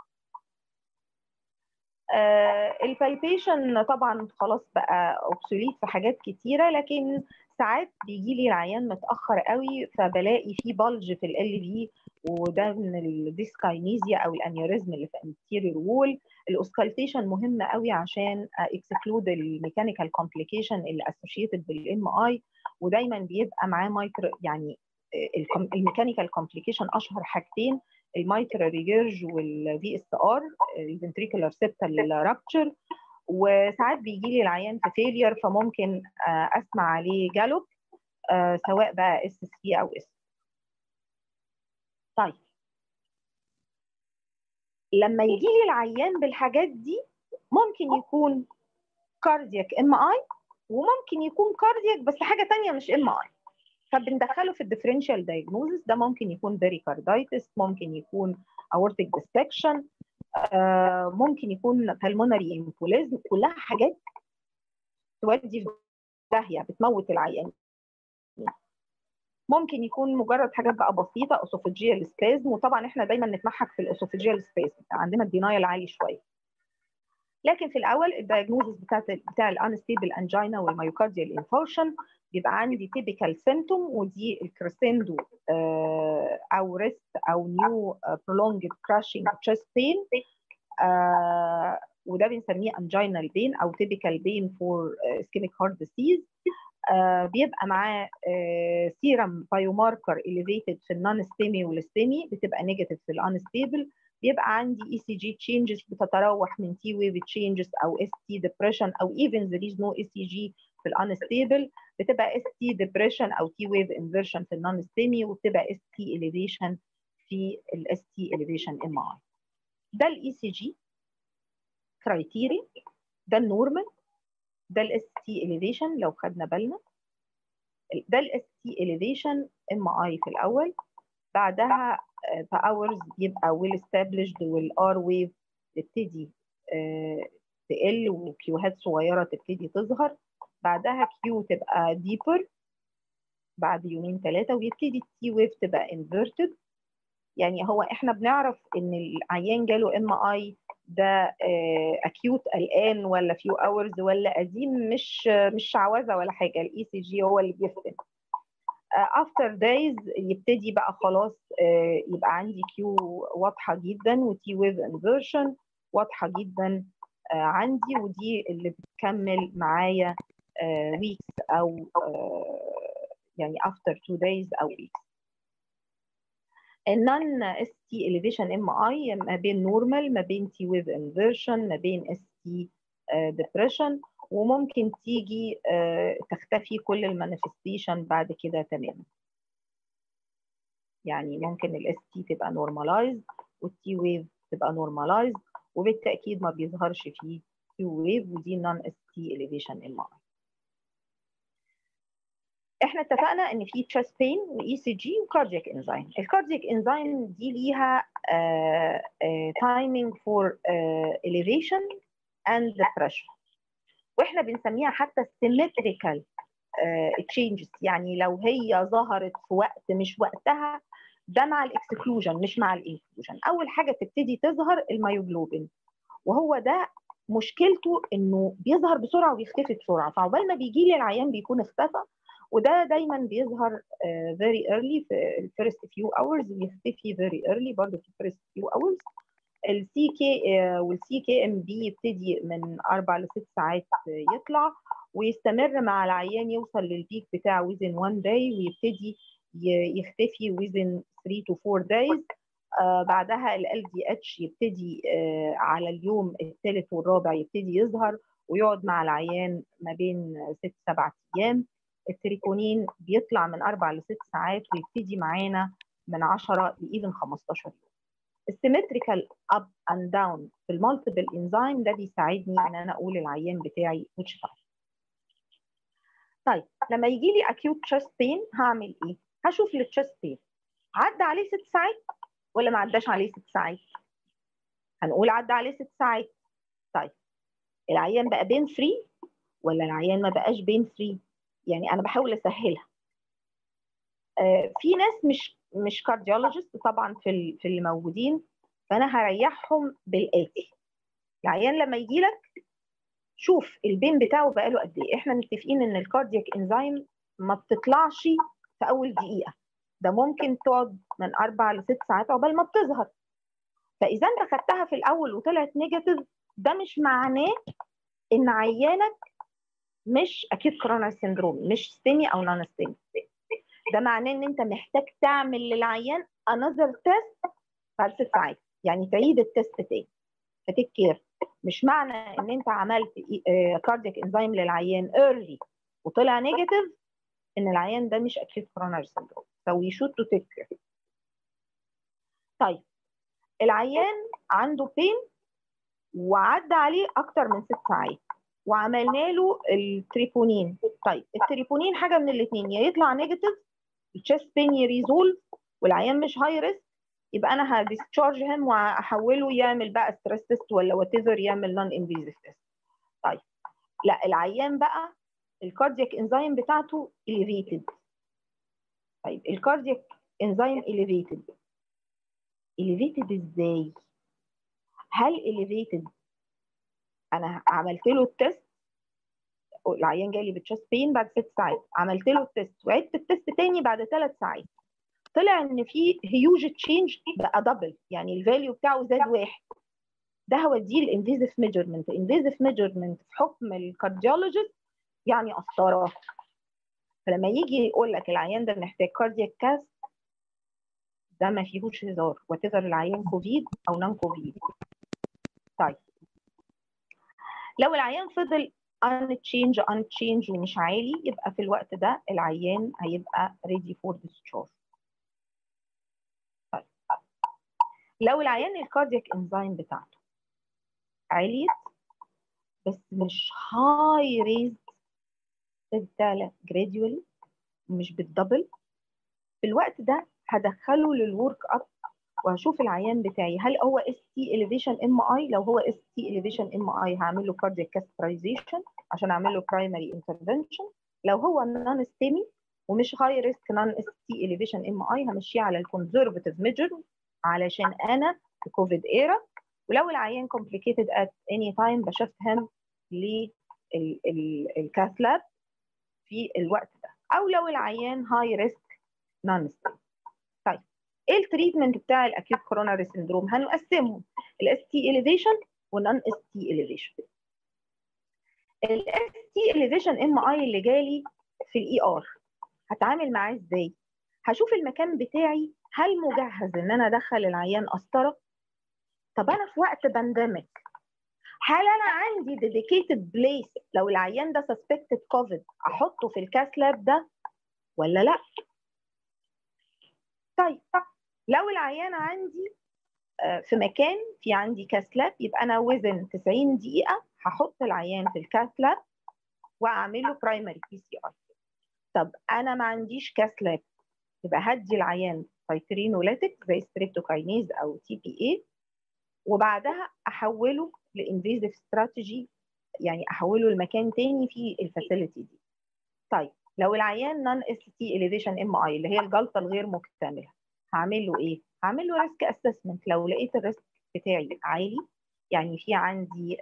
البالبيشن طبعا خلاص بقى اوبسوليت في حاجات كتيره، لكن ساعات بيجي لي العيان متاخر قوي فبلاقي فيه بلج في ال في، وده من الديسكاينيزيا او الانيوريزم اللي في الانتيريور وول. الاوسكالتيشن مهم قوي عشان اكسكلود الميكانيكال كومبليكيشن اللي اسوشيتد بالام اي، ودايما بيبقى معاه مايكرو يعني الميكانيكال كومبليكيشن اشهر حاجتين المايترا ريجيرج والفي اس ار الفنتريكولار سيبتال رابتشر. وساعات بيجي لي العيان في فيلير فممكن اسمع عليه جالوب سواء بقى اس سي او اس. طيب لما يجي لي العيان بالحاجات دي ممكن يكون كاردياك ام اي، وممكن يكون كاردياك بس حاجه ثانيه مش ام اي، فبندخله في الديفرنشال دايجنوزس. ده ممكن يكون بيريكاردايتس، ممكن يكون اورتيك ديسكشن، ممكن يكون بالمونري امبوليزم، كلها حاجات تودي في داهيه بتموت العيان. ممكن يكون مجرد حاجات بقى بسيطه اسوفيجيال سبازم، وطبعا احنا دايما نتمحك في الاسوفيجيال سبازم، عندنا الدينايل عالي شويه. لكن في الاول الدايجنوزس بتاع الانستيبل انجينا والمايوكارديال انفارشن بيبقى عندي تيبيكال سيمتوم، ودي الكريسندو او ريست او نيو برولونجد كراشنج تشست بين، وده بنسميه انجينال بين او تيبيكال بين فور اسكيميك هارت ديسيز. بيبقى معاه سيرم بايوماركر اليفيتد في النون ستيمي والستيمي، بتبقى نيجاتيف في الانستيبل. بيبقى عندي اي سي جي تشينجز بتتراوح من تي ويف تشينجز او اس تي ديبريشن او ايفن ذير از نو اي سي جي في الانستيبل، بتبقى اس تي ديبريشن او تي ويف انفيرشن في النون ستيمي، وبتبقى اس تي اليفيشن في الاس تي اليفيشن ام اي. ده الاي سي جي كرايتيريا، ده النورمال، ده الاس تي اليفيشن لو خدنا بالنا، ده الاس تي اليفيشن ام اي في الاول. بعدها باورز بيبقى ويل استابليشد، والار ويف تبتدي تقل وكيوهات صغيره تبتدي تظهر، بعدها كيو تبقى ديبر بعد يومين ثلاثه، ويبتدي التي ويف تبقى انفيرتد. يعني هو احنا بنعرف ان العيان جاله ام اي ده اكيوت الان ولا فيو اورز ولا قديم، مش شعوذه ولا حاجه، الاي سي جي هو اللي بيفتن. after days يبتدي بقى خلاص يبقى عندي كيو واضحه جدا وتي ويف انفيرشن واضحه جدا عندي، ودي اللي بتكمل معايا weeks او يعني after 2 days او weeks. النون اس تي elevation ام اي ما بين نورمال، ما بين تي ويف انفيرشن، ما بين اس تي ديبريشن، وممكن تيجي تختفي كل المانيفستيشن بعد كده تماما. يعني ممكن الاس تي تبقى نورمالايز والتي ويف تبقى نورمالايز، وبالتاكيد ما بيظهرش فيه كيو ويف، ودي نون اس تي elevation ام اي. احنا اتفقنا ان في تشست بين واي سي جي وكاردياك انزيم. الكاردياك انزيم دي ليها تايمينج فور elevation and pressure، واحنا بنسميها حتى symmetrical changes. يعني لو هي ظهرت في وقت مش وقتها ده مع الاكسكلوجن مش مع الانكلوجن. اول حاجه تبتدي تظهر الميوجلوبين، وهو ده مشكلته انه بيظهر بسرعه ويختفي بسرعه، فعقبال ما بيجي لي العيان بيكون اختفى، وده دايما بيظهر very early في الفيرست فيو اورز ويختفي very early برضه في الفيرست فيو اورز. السي كي والسي كي ام بي يبتدي من 4 ل 6 ساعات يطلع ويستمر مع العيان يوصل للبيك بتاعه within 1 day ويبتدي يختفي within 3 to 4 days. بعدها ال LDH يبتدي على اليوم الثالث والرابع يبتدي يظهر ويقعد مع العيان ما بين 6-7 ايام. التريبونين بيطلع من 4 ل 6 ساعات ويبتدي معانا من 10 ل 15 يوم. السيمتريكال اب اند داون في المالتيبل انزيم ده بيساعدني ان انا اقول العيان بتاعي which time. طيب لما يجي لي acute chest pain هعمل ايه؟ هشوف التشست بين عدى عليه 6 ساعات ولا ما عداش عليه 6 ساعات؟ هنقول عدى عليه 6 ساعات. طيب العيان بقى بين فري ولا العيان ما بقاش بين فري؟ يعني انا بحاول اسهلها. في ناس مش كارديولوجيست طبعا في اللي موجودين، فانا هريحهم بالاتي. العيان لما يجي لك شوف البين بتاعه بقاله قد ايه. احنا متفقين ان الكاردياك انزيم ما بتطلعش في اول دقيقه، ده ممكن تقعد من 4 ل 6 ساعات عقبال ما بتظهر. فاذا انت خدتها في الاول وطلعت نيجاتيف ده مش معناه ان عيانك مش اكيد كوروناري سيندروم، مش ستيمي او نون ستيمي. ده معناه ان انت محتاج تعمل للعيان انذر تيست بعد 6 ساعات، يعني تعيد التيست تاني. فتيك كير، مش معنى ان انت عملت كاردياك انزيم للعيان ايرلي وطلع نيجاتيف ان العيان ده مش اكيد كوروناري سيندروم. So we should to take care. طيب العيان عنده بين وعدى عليه اكتر من 6 ساعات وعملنا له التريبونين. طيب التريبونين حاجه من الاثنين، يا يطلع نيجاتيف التشست بين يريزولف والعيان مش هاي ريسك، يبقى انا هديسشارج هم واحوله يعمل بقى ستريس تيست ولا وات ايفر، يعمل نون انفيزيف تيست. طيب لا العيان بقى الكاردياك انزيم بتاعته elevated. طيب الكاردياك انزيم elevated ازاي؟ هل elevated انا عملت له التيست، العيان جالي بتشست بين بعد 6 ساعات، عملت له التيست وعدت التيست تاني بعد 3 ساعات، طلع ان في هيوج تشينج بقى دبل، يعني الفاليو بتاعه زاد 1. ده هوديه الانفيزيف ميجرمنت. انفيزيف ميجرمنت في حكم الكارديولوجيست يعني قسطره. فلما يجي يقول لك العيان ده محتاج كاردياك كاست ده ما فيهوش هزار، وتظهر العيان كوفيد او نون كوفيد. طيب لو العيان فضل unchanged ومش عالي يبقى في الوقت ده العيان هيبقى ready for discharge. طيب لو العيان الكاردياك انزيم بتاعته عاليت بس مش هاي ريز، بتعلى جراديولي مش بالدبل، في الوقت ده هدخله للورك اب وهشوف العيان بتاعي هل هو اس تي اليفيشن ام اي. لو هو اس تي اليفيشن ام اي هعمل له كاردياك كاسترايزيشن عشان اعمل له برايمري انترفنشن. لو هو نون ستيمي ومش هاي ريسك نون اس تي اليفيشن ام اي همشيه على الكونزرفتيف ميجر علشان انا في كوفيد ايرا. ولو العيان complicated at any time بشفهم للكاث لاب في الوقت ده. او لو العيان هاي ريسك نون ستيبل. طيب ايه التريتمنت بتاع الاكيوت كوروناري سندروم؟ هنقسمهم الاس تي اليفيشن والنون اس تي اليفيشن. الاس تي اليفيشن ام اي اللي جالي في الاي ار هتعامل معاه ازاي؟ هشوف المكان بتاعي هل مجهز ان انا ادخل العيان قسطره؟ طب انا في وقت بانديميك هل انا عندي ديديكيتد بليس لو العيان ده سسبكتد كوفيد احطه في الكاث لاب ده ولا لا؟ طيب لو العيان عندي في مكان في عندي كاث لاب يبقى انا وزن 90 دقيقه هحط العيان في الكاث لاب واعمل له برايمري بي سي ار. طب انا ما عنديش كاث لاب يبقى هدي العيان فايترينوليتك زي ستريبتوكاينيز او تي بي اي وبعدها احوله لانفيزيف استراتيجي، يعني احوله لمكان تاني في الفاسيلتي دي. طيب لو العيان نون اس تي اليفيشن ام اي اللي هي الجلطه الغير مكتمله هعمل له ايه؟ هعمل له ريسك اسسمنت. لو لقيت الريسك بتاعي عالي، يعني في عندي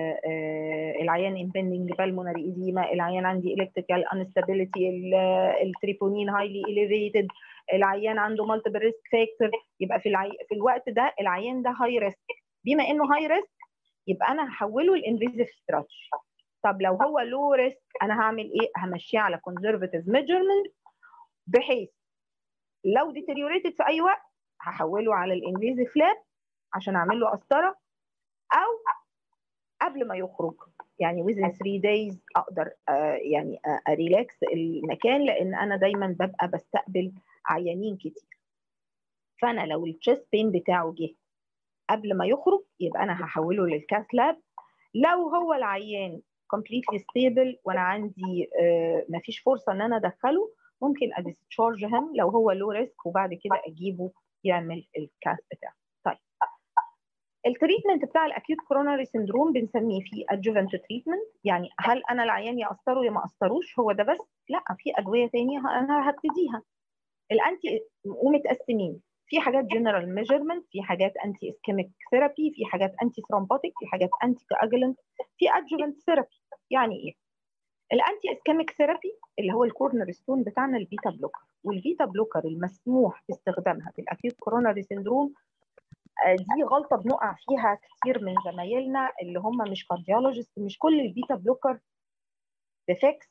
العيان امبندنج بالمونري ايديما، العيان عندي الكتريكال انستابيليتي، التريبونين هايلي اليفيتد، العيان عنده مالتيبل ريسك فاكتور، يبقى في الوقت ده العيان ده هاي ريسك. بما انه هاي ريسك يبقى انا هحوله لانفيزيف ستراتيجي. طب لو هو لو ريسك انا هعمل ايه؟ همشيه على كونزرفاتيف ميجرمنت بحيث لو ديتيريوريتد في اي وقت هحوله على الانفيزيف لاب عشان اعمل له قسطره، او قبل ما يخرج يعني within 3 days اقدر يعني اريلاكس المكان، لان انا دايما ببقى بستقبل عيانين كتير. فانا لو التشيست بين بتاعه جه قبل ما يخرج يبقى انا هحوله للكاث لاب. لو هو العيان completely stable وانا عندي مفيش فرصه ان انا ادخله، ممكن اديسشارج هم لو هو لو ريسك وبعد كده اجيبه يعمل الكاث بتاعه. طيب التريتمنت بتاع الاكيوت كوروناري سندروم بنسميه فيه adjuvant تريتمنت، يعني هل انا العيان يا اقسطره يا ما اقسطروش هو ده بس؟ لا، في ادويه ثانيه انا هبتديها. الانتي ومتقسمين في حاجات جنرال ميجرمنت، في حاجات انتي اسكيميك ثيرابي، في حاجات انتي ثرومبوتيك، في حاجات انتي كواجولانت، في ادجوفنت ثيرابي. يعني ايه؟ الانتي اسكيميك ثيرابي اللي هو الكورنر ستون بتاعنا البيتا بلوكر، والبيتا بلوكر المسموح باستخدامها في الاكيوت كوروناري سندروم دي غلطه بنقع فيها كتير من زمايلنا اللي هم مش كارديولوجيست. مش كل البيتا بلوكر بفيكس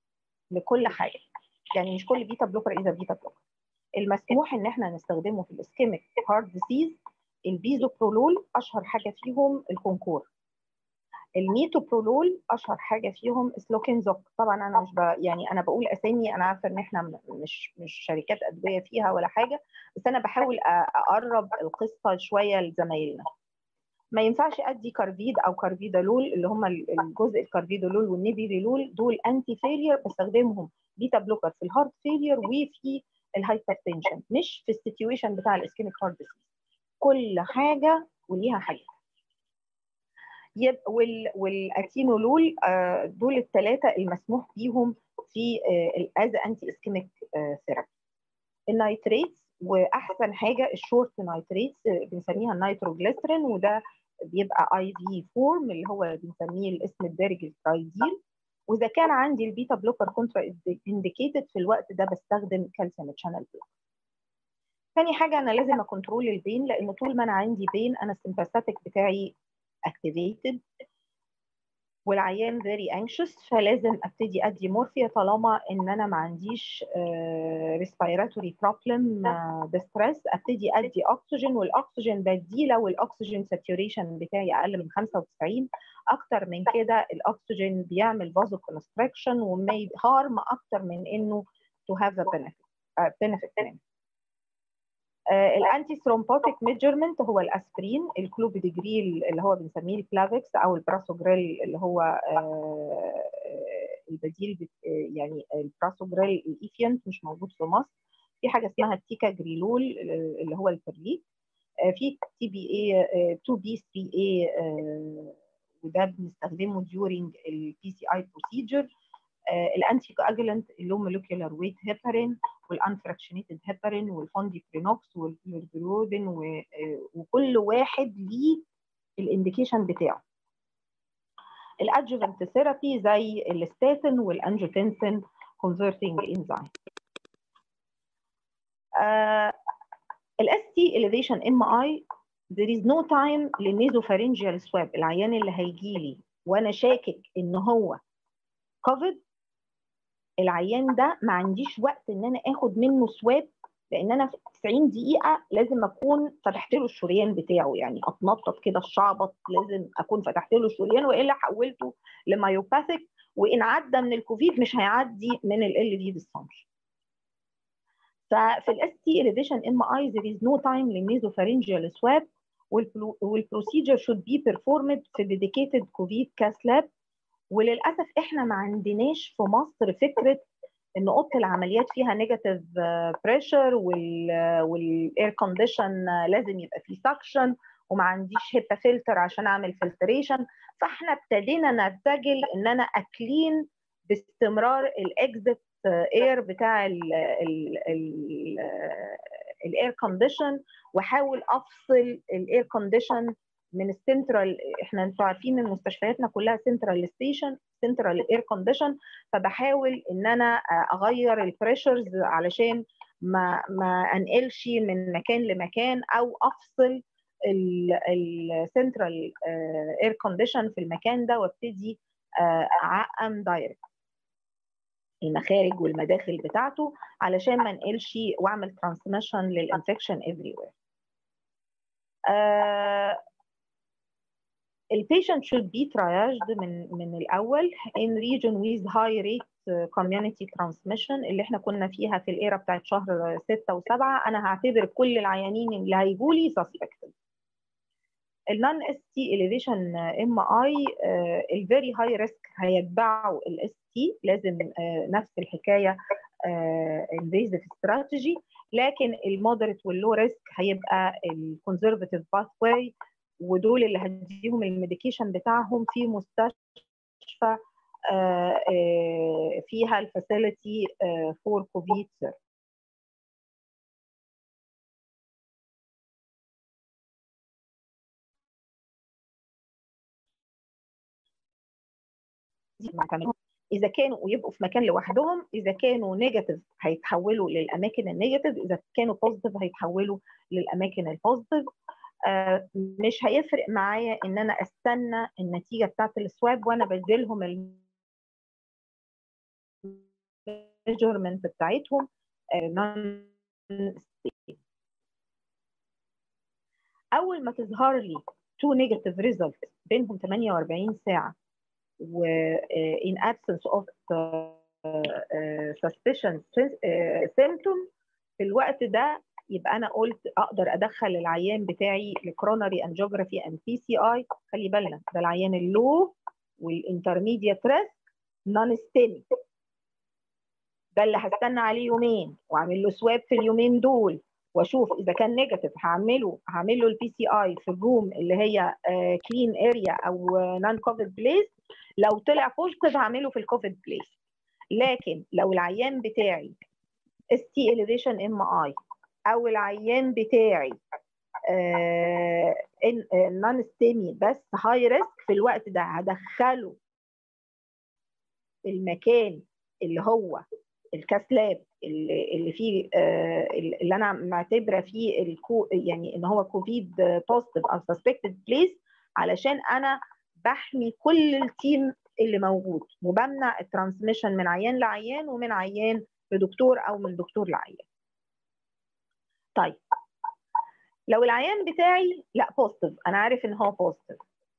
لكل حاجه، يعني مش كل بيتا بلوكر اذا بيتا بلوكر. المسموح ان احنا نستخدمه في الاسكيميك هارت ديزيز البيزوبرولول، اشهر حاجه فيهم الكونكور. الميتوبرولول اشهر حاجه فيهم سلوكينزوك. طبعا انا مش يعني انا بقول اسامي، انا عارفه ان احنا مش شركات ادويه فيها ولا حاجه، بس انا بحاول اقرب القصه شويه لزمايلنا. ما ينفعش ادي كارفيد او كارفيدالول اللي هم الجزء الكارفيدالول والنيبيريلول، دول انتي فيلير بستخدمهم بيتا بلوكر في الهارت فيلير وفي الهايبرتنشن، مش في السيتويشن بتاع الاسكيميك هارت ديزيز. كل حاجه وليها حاجه. والاتينولول دول الثلاثه المسموح بيهم في از انتي اسكيميك ثيرابي. النايتريتس واحسن حاجه الشورت نايتريتس بنسميها النيتروجليسرين، وده بيبقى اي في فورم اللي هو بنسميه الاسم الدارج الترايديل. واذا كان عندي البيتا بلوكر كونترا انديكيتد في الوقت ده بستخدم كالسيوم شانل بلوكر. ثاني حاجه انا لازم اكنترول البين، لان طول ما انا عندي بين انا السمباثيك بتاعي اكتيفيتد والعيان very anxious، فلازم ابتدي ادي مورفيا طالما ان انا ما عنديش respiratory problem distress. ابتدي ادي اكسجين، والاكسجين بديه لو الاكسجين ساتوريشن بتاعي اقل من 95. اكتر من كده الاكسجين بيعمل فازو كونستراكشن ومي هارم اكتر من انه to have a benefit. الانتي ثرومبوتيك ميجرمنت هو الاسبرين، الكلوبيدجريل اللي هو بنسميه البلافكس، او البراسوجريل اللي هو البديل يعني البراسوجريل الايفيانت مش موجود في مصر. في حاجه اسمها التيكا جريلول اللي هو البرليك. في تي بي اي 2 بي 3 اي وده بنستخدمه during البي سي اي بروسيجر. الانتي كواجولانت اللو مولكيولار ويت هيبارين، والانفراكشنيتد هيبارين، والفونديبرينوكس، والفلوربين، وكل واحد ليه الانديكيشن بتاعه. الادجوفنت ثيرابي زي الستاتين والانجيوتنسين converting enzyme. ال ST elevation MI there is no time للنيزوفارنجيال سواب. العيان اللي هيجي لي وانا شاكك ان هو كوفيد، العيان ده ما عنديش وقت ان انا اخد منه سواب، لان انا في 90 دقيقه لازم اكون فتحت له الشريان بتاعه، يعني اتنطط كده الشعبط لازم اكون فتحت له الشريان، والا حولته لمايوباثيك، وان عدى من الكوفيد مش هيعدي من ال LV dysfunction. ففي الاس تي elevation MI there is no time للنيزوفارنجيال سواب، والبروسيجر should be performed في dedicated كوفيد كاس لاب. وللاسف احنا ما عندناش في مصر فكره ان اوضه العمليات فيها نيجاتيف بريشر، والاير كونديشن لازم يبقى فيه سكشن، وما عنديش هيبا فلتر عشان اعمل فلتريشن. فاحنا ابتدينا نرتجل ان انا اكلين باستمرار الاكزيت اير بتاع الاير كونديشن، واحاول افصل الاير كونديشن من السنترال. احنا انتوا عارفين ان مستشفياتنا كلها سنترال ستيشن، سنترال اير كونديشن، فبحاول ان انا اغير البريشرز علشان ما انقلش من مكان لمكان، او افصل السنترال اير كونديشن في المكان ده، وابتدي اعقم دايركت المخارج والمداخل بتاعته علشان ما انقلش واعمل ترانسميشن للانفكشن افري وير. البيشنت should be triaged من الاول in region with high rate community transmission اللي احنا كنا فيها في الايرا بتاعت شهر 6 و7. انا هعتبر كل العيانين اللي هيجوا لي suspected. النون اس تي elevation ام اي الفيري هاي ريسك هيتبعوا الاس تي، لازم نفس الحكايه invasive strategy، لكن المودريت واللو ريسك هيبقى الكونزرفاتيف باث واي، ودول اللي هديهم الميديكيشن بتاعهم في مستشفى فيها الفاسيلتي فور كوفيد. اذا كانوا ويبقوا في مكان لوحدهم، اذا كانوا نيجاتيف هيتحولوا للاماكن النيجاتيف، اذا كانوا بوزيتيف هيتحولوا للاماكن البوزيتيف. مش هيفرق معايا ان انا استنى النتيجه بتاعت السواب وانا بديلهم الميجرمنت بتاعتهم. اول ما تظهر لي تو نيجاتيف ريزلت بينهم 48 ساعه و in absence of suspicion symptom، في الوقت ده يبقى انا قلت اقدر ادخل العيان بتاعي لكرونري انجيوجرافي اند بي سي اي. خلي بالنا ده العيان اللو والانترميديت ريسك نون ستيمي، ده اللي هستنى عليه يومين واعمل له سواب في اليومين دول، واشوف اذا كان نيجاتيف هعمل له البي سي اي في الروم اللي هي كلين اريا او نون كوفيد بليس. لو طلع بوزيتيف هعمله في الكوفيد بليس. لكن لو العيان بتاعي اس تي elevation ام اي، او العيان بتاعي نون ستيمي بس هاي ريسك، في الوقت ده هدخله المكان اللي هو الكاس لاب اللي فيه اللي انا معتبره فيه يعني ان هو كوفيد بوزيتيف او سسبكتد بليس، علشان انا بحمي كل التيم اللي موجود، وبمنع الترانسميشن من عيان لعيان، ومن عيان لدكتور او من دكتور لعيان. طيب لو العيان بتاعي لا بوزيتيف، انا عارف ان هو بوزيتيف،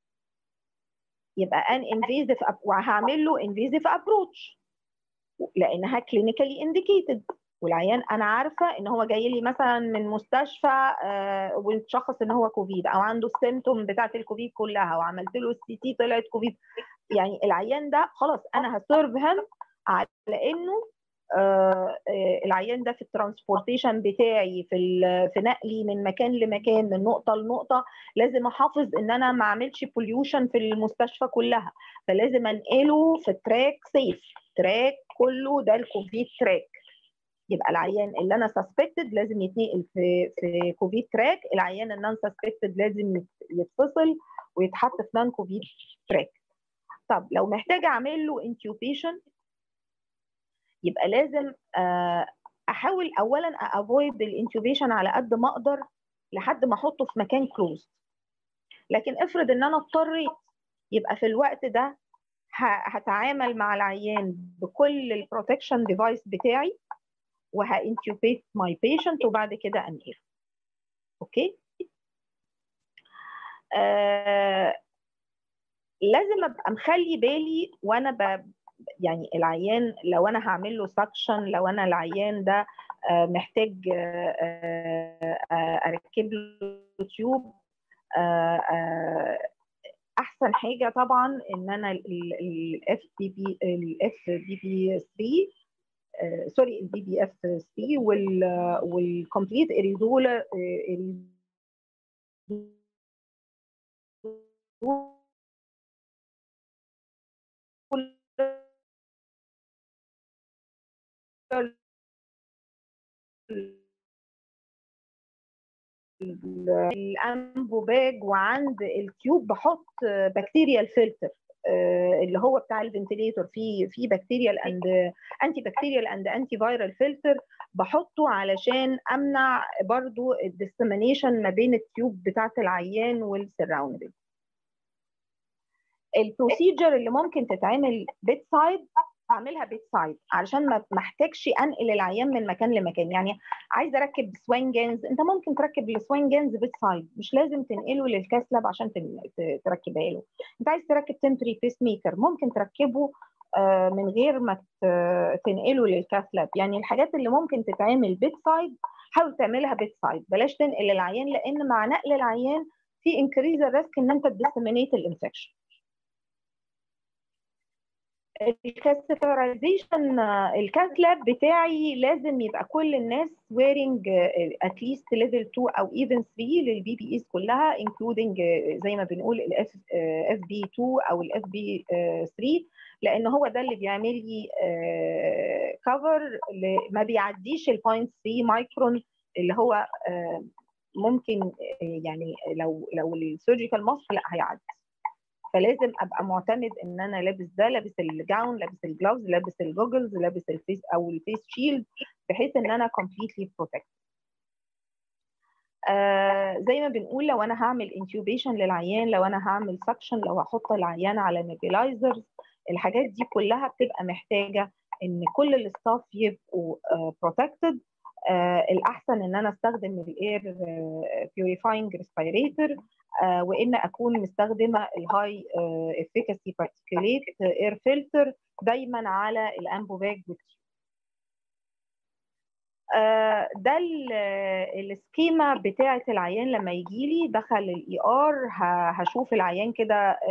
يبقى ان انفيزيف وهعمل له انفيزيف ابروتش لانها كلينيكالي انديكيتد، والعيان انا عارفه ان هو جاي لي مثلا من مستشفى واتشخص ان هو كوفيد، او عنده السيمتوم بتاعت الكوفيد كلها، وعملت له السي تي طلعت كوفيد. يعني العيان ده خلاص انا هسيرفهم على انه العيان ده في الترانسبورتيشن بتاعي، في نقلي من مكان لمكان، من نقطه لنقطه، لازم احافظ ان انا ما اعملش بوليوشن في المستشفى كلها، فلازم انقله في تراك سيف، تراك كله ده الكوفيد تراك. يبقى العيان اللي انا سسبكتد لازم يتنقل في كوفيد تراك، العيان النون سسبكتد لازم يتفصل ويتحط في نون كوفيد تراك. طب لو محتاجه اعمل له انتيوبيشن، يبقى لازم احاول اولا افويد الانتوبيشن على قد ما اقدر لحد ما احطه في مكان كلوز. لكن افرض ان انا اضطريت، يبقى في الوقت ده هتعامل مع العيان بكل البروتكشن ديفايس بتاعي وهانتوبيت ماي بيشنت وبعد كده انقله. اوكي. لازم ابقى مخلي بالي وانا يعني العيان لو انا هعمل له سكشن، لو انا العيان ده محتاج اركب له تيوب، احسن حاجه طبعا ان انا الاف بي بي 3 سوري البي بي اف 3 والكومبليت اريدولا الانبوباج وعند التيوب بحط بكتيريال فلتر اللي هو بتاع الفنتليتور، في بكتيريال اند انتي بكتيريال اند انتي فايرال فلتر بحطه علشان امنع برضو الديسمينيشن ما بين التيوب بتاعت العيان والسراوندنج. البروسيجر اللي ممكن تتعمل بيت سايد اعملها بيت سايد علشان ما احتاجش انقل العيان من مكان لمكان. يعني عايزه اركب سوينجنز، انت ممكن تركب السوينجنز بيت سايد، مش لازم تنقله للكاس لاب عشان تركبها له. انت عايز تركب تمبري بيس ميكر ممكن تركبه من غير ما تنقله للكاس لاب. يعني الحاجات اللي ممكن تتعمل بيت سايد حاول تعملها بيت سايد، بلاش تنقل العيان، لان مع نقل العيان في انكريز الريسك ان انت تديسمينيت الانفكشن. الكاسترايزيشن الكاث لاب بتاعي لازم يبقى كل الناس wearing at least level 2 او even 3 للبي بي ايز كلها including زي ما بنقول الاف بي 2 او الاف بي 3، لان هو ده اللي بيعمل لي كفر ما بيعديش ال 0.3 مايكرون اللي هو ممكن يعني لو السيرجيكال ماسك لا هيعدي. فلازم ابقى معتمد ان انا لابس ده، لابس الجاون، لابس الجلوفز، لابس الجوجلز، لابس الفيس او الفيس شيلد، بحيث ان انا كومبليتلي بروتكت. زي ما بنقول لو انا هعمل انتيوبيشن للعيان، لو انا هعمل سكشن، لو هحط العيان على نيبيلايزرز، الحاجات دي كلها بتبقى محتاجه ان كل الستاف يبقوا بروتكتد. الاحسن ان انا استخدم الاير بيوريفاينج ريسبيريتور، وان اكون مستخدمه الهاي افيكاسي بارتيكوليت اير فلتر دايما على الانبوباج والتيوب. ده السكيما بتاعه العيان لما يجي لي دخل الاي ار، هشوف العيان كده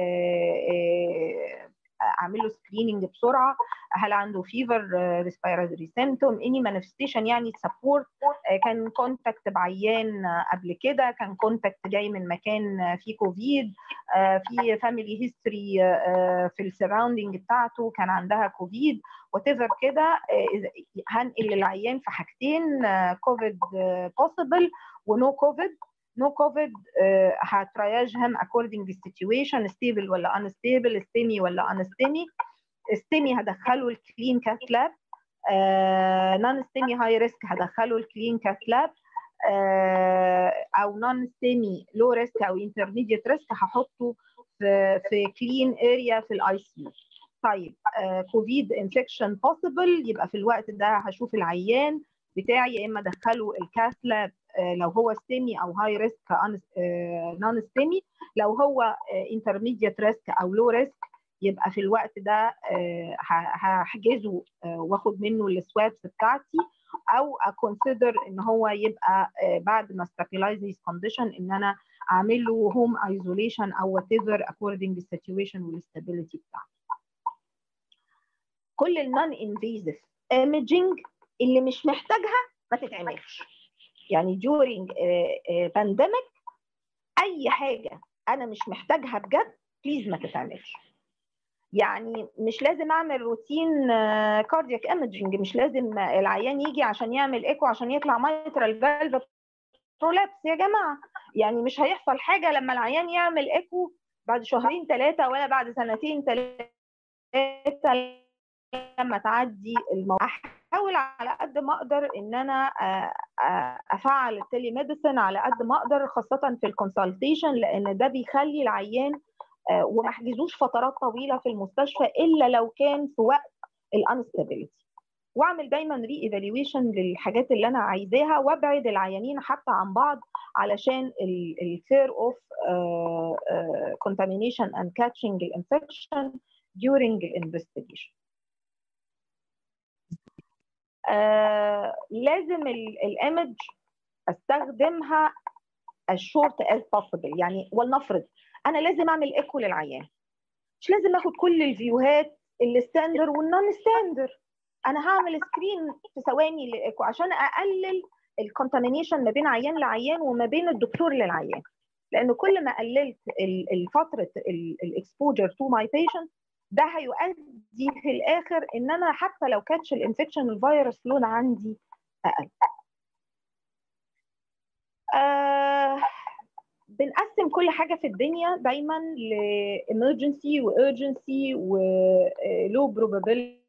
اعمل له سكريننج بسرعه، هل عنده فيفر، ريسبيراتوري سيمتوم، اني مانيفستيشن يعني سبورت، كان كونتاكت بعيان قبل كده، كان كونتاكت جاي من مكان فيه كوفيد، في فاميلي هيستوري في السراوندنج بتاعته كان عندها كوفيد وات ايفر كده. هنقل العيان في حاجتين، كوفيد بوسيبل ونو كوفيد. نو كوفيد هترياجهم according to situation، ستيبل ولا unstable، ستيمي ولا unstemy. ستيمي هدخله الكلين كاث لاب، نون ستيمي هاي ريسك هدخله الكلين كاث لاب، او نون ستيمي لو ريسك او انترميديت ريسك هحطه في كلين اريا في الاي سي يو. طيب كوفيد انفكشن بوسيبل، يبقى في الوقت ده هشوف العيان بتاعي يا اما ادخله الكاث لاب لو هو ستيمي او هاي ريسك نون ستيمي، لو هو انترميديت ريسك او لو ريسك يبقى في الوقت ده هحجزه واخد منه السوابس بتاعتي، او اكونسيدر ان هو يبقى بعد ما استابيلايز هيز كونديشن ان انا اعمل له هوم ايزوليشن او وات ايفر according to السيتويشن والاستابيليتي بتاعته. كل النون انفيزيف ايميجينج اللي مش محتاجها ما تتعملش. يعني during بانديميك اي حاجه انا مش محتاجها بجد بليز ما تتعملش. يعني مش لازم اعمل روتين كاردياك ايميجينج، مش لازم العيان يجي عشان يعمل ايكو عشان يطلع مايترال فالف برولابس يا جماعه. يعني مش هيحصل حاجه لما العيان يعمل ايكو بعد شهرين ثلاثه ولا بعد سنتين ثلاثه لما تعدي الموضوع احاول على قد ما اقدر ان انا افعل التيلي ميديسن على قد ما اقدر، خاصه في الكونسلتيشن، لان ده بيخلي العيان وما احجزوش فترات طويله في المستشفى الا لو كان في وقت الانستابيليتي. واعمل دايما ري ايفالويشن للحاجات اللي انا عايزاها، وابعد العيانين حتى عن بعض علشان الفير اوف contamination and catching الانفكشن during الانفستيجيشن. لازم الايمج استخدمها as short as possible. يعني ولنفرض انا لازم اعمل ايكو للعيان، مش لازم اخد كل الفيوهات الستاندر والنون ستاندر. انا هعمل سكرين في ثواني للايكو عشان اقلل الكونتامينيشن ما بين عيان لعيان وما بين الدكتور للعيان، لان كل ما قللت فتره الاكسبوجر تو ماي بيشنت ده هيؤدي في الاخر ان انا حتى لو كاتش الانفكشن الفيروس لود عندي اقل. بنقسم كل حاجه في الدنيا دايما لامرجنسي وارجنسي ولو بروبابيلتي.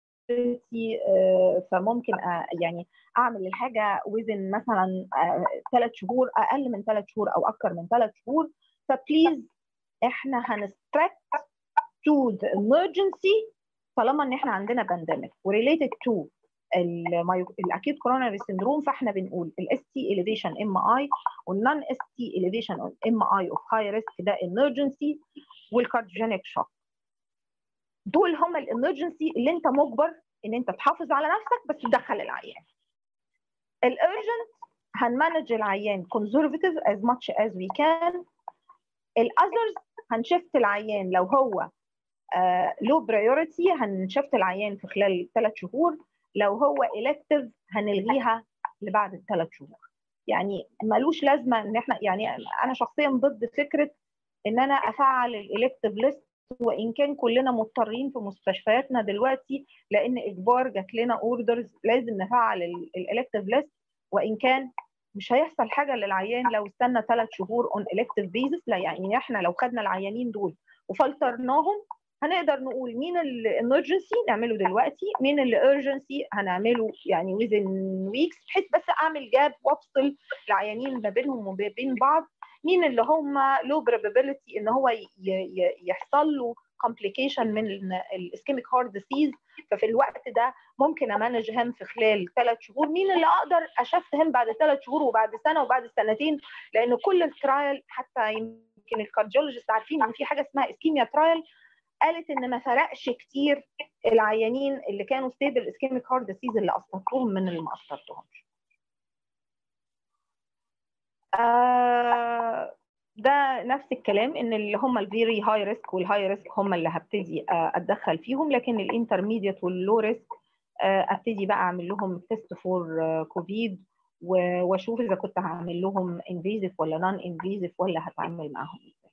فممكن يعني اعمل الحاجه وزن مثلا 3 شهور، اقل من 3 شهور او اكثر من 3 شهور. فبليز احنا هنستريكت تو ذا emergency طالما ان احنا عندنا بانديميك وريليتد تو الاكيوت كوروناري سيندروم. فاحنا بنقول الاس تي اليفيشن ام اي والنون اس تي اليفيشن ام اي اوف هاي ريسك ده emergency، والكارديوجينيك شوك. دول هم الامرجنسي اللي انت مجبر ان انت تحافظ على نفسك بس تدخل العيان. الارجنت هنمانج العيان conservative as much as we can. الاذرز هنشفت العيان لو هو لو برايورتي هنشفت العيان في خلال 3 شهور، لو هو الكتيف هنلغيها لبعد 3 شهور. يعني ملوش لازمه ان احنا، يعني انا شخصيا ضد فكره ان انا افعل الالكتيف ليست، وان كان كلنا مضطرين في مستشفياتنا دلوقتي لان اجبار جات لنا اوردرز لازم نفعل الالكتيف ليست، وان كان مش هيحصل حاجه للعيان لو استنى 3 شهور اون الكتيف بيزس. لا، يعني احنا لو خدنا العيانين دول وفلترناهم هنقدر نقول مين الامرجنسي نعمله دلوقتي، مين الارجنسي هنعمله يعني within weeks، بحيث بس اعمل جاب وافصل العيانين ما بينهم وما بين بعض. مين اللي هم لو probability ان هو يحصل له complication من الاسكيميك هارت ديسيز، ففي الوقت ده ممكن امانج هم في خلال 3 شهور. مين اللي اقدر اشفت هم بعد 3 شهور وبعد سنه وبعد سنتين، لان كل الترايل حتى يمكن الكارديولوجيست عارفين ان في حاجه اسمها اسكيميا ترايل قالت ان ما فرقش كتير العيانين اللي كانوا ستيبل اسكيميك هارت ديسيز اللي قسطتهم من اللي ما قسطتهمش. ده نفس الكلام، ان اللي هم الفيري هاي ريسك والهاي ريسك هم اللي هبتدي اتدخل فيهم، لكن الانترميديت واللو ريسك ابتدي بقى اعمل لهم تيست فور كوفيد واشوف اذا كنت هعمل لهم انفيزيف ولا نون انفيزيف ولا هتعامل معاهم ازاي.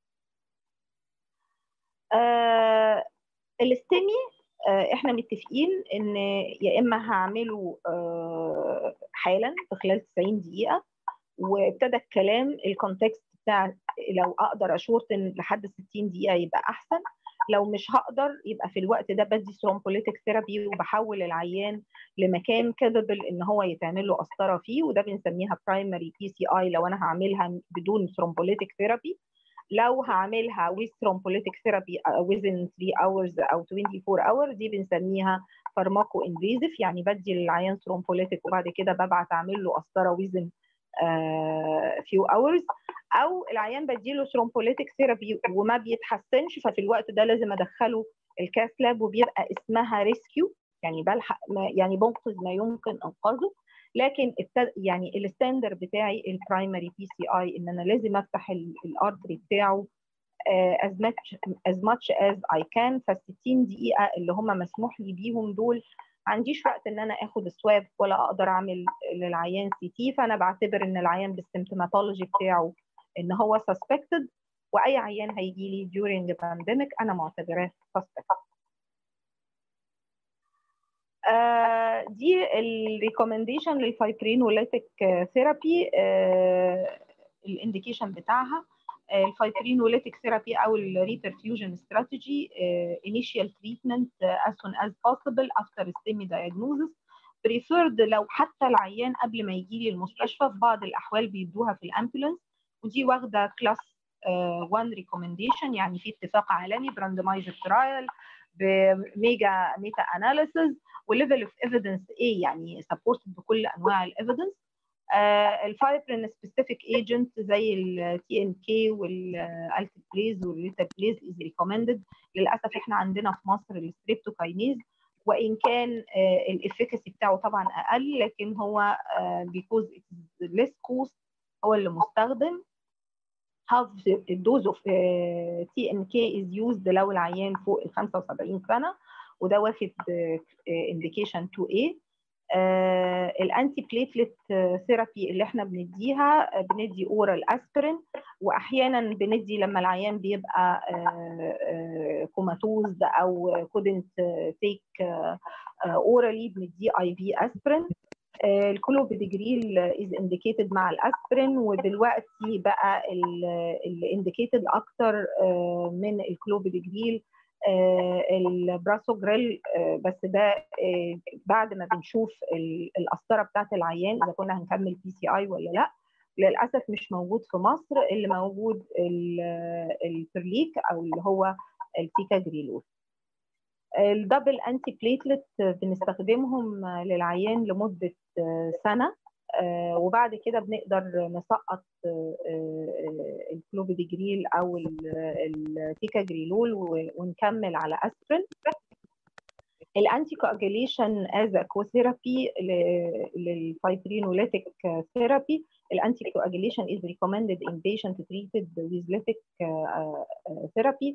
الاستمي احنا متفقين ان يا اما هعمله حالا في خلال 90 دقيقه، وابتدى الكلام الكونتكست بتاع لو اقدر اشورتن لحد 60 دقيقه يبقى احسن، لو مش هقدر يبقى في الوقت ده بدي ثرومبوليتيك ثيرابي وبحول العيان لمكان كابل ان هو يتعمل له قسطره فيه، وده بنسميها برايمري بي سي اي لو انا هعملها بدون ثرومبوليتيك ثيرابي. لو هعملها with thrombolytic therapy within 3 hours او 24 hours دي بنسميها فارماكو انفيزيف، يعني بدي للعيان ثرومبوليتيك وبعد كده ببعت اعمل له قسطره within few hours. او العيان بديله ثرومبوليتيك ثيرابي وما بيتحسنش، ففي الوقت ده لازم ادخله الكاث لاب وبيبقى اسمها ريسكيو، يعني بلحق يعني بنقذ ما يمكن انقاذه. لكن يعني الستاندر بتاعي البرايمري بي سي اي ان انا لازم افتح الارتري بتاعه as much as I can. ف 60 دقيقه اللي هم مسموح لي بيهم دول ما عنديش وقت ان انا اخد سواب ولا اقدر اعمل للعيان سي تي، فانا بعتبر ان العيان بالسيمتوماتولوجي بتاعه ان هو suspected، واي عيان هيجي لي during pandemic انا معتبراه suspected. دي الريكومنديشن للفايبرينوليتيك ثيرابي. الانديكيشن بتاعها الفايبرينوليتيك ثيرابي او الريبرفيوجن استراتيجي. initial treatment as soon as possible after STEMI diagnosis preferred. لو حتى العيان قبل ما يجي لي المستشفى في بعض الاحوال بيدوها في الامبولانس، ودي واخده كلاس 1 ريكومنديشن، يعني في اتفاق عالمي براندمايزد ترايل ميتا اناليسيز وليفل اوف ايفيدنس ايه، يعني سبورتد بكل انواع الايفيدنس. الفايبرين سبيسيفيك ايجنت زي التي ان كي والالتبليز والريتابليز از ريكومندد. للاسف احنا عندنا في مصر الستريبتوكاينيز، وان كان الافيكاسي بتاعه طبعا اقل، لكن هو بيكوز ليس كوست هو اللي مستخدم. half the dose of TNK is used لو العيان فوق ال 75 سنه، وده واخد indication 2A. الانتي بليتلت ثيرابي اللي احنا بنديها، بندي اورال اسبرين، واحيانا بندي لما العيان بيبقى كوماتوز او كودنت تيك اورالي بنديه اي في اسبرين. الكلوبيدجريل از انديكيتد مع الاسبرين، ودلوقتي بقى الانديكيتد اكتر من الكلوبيدجريل البراسوجريل، بس ده بعد ما بنشوف القسطره بتاعت العيان اذا كنا هنكمل PCI ولا لا. للاسف مش موجود في مصر، اللي موجود البرليك او اللي هو التيكاجريلول. الدبل انتي بليتلت بنستخدمهم للعيان لمده سنه، وبعد كده بنقدر نسقط الكلوبيدجريل او التيكاجريلول ونكمل على اسبرين. الانتي كواجيليشن از كوثيرابي للفايبرينوليتيك ثيرابي. الانتي كواجيليشن is recommended in patient treated with lytic therapy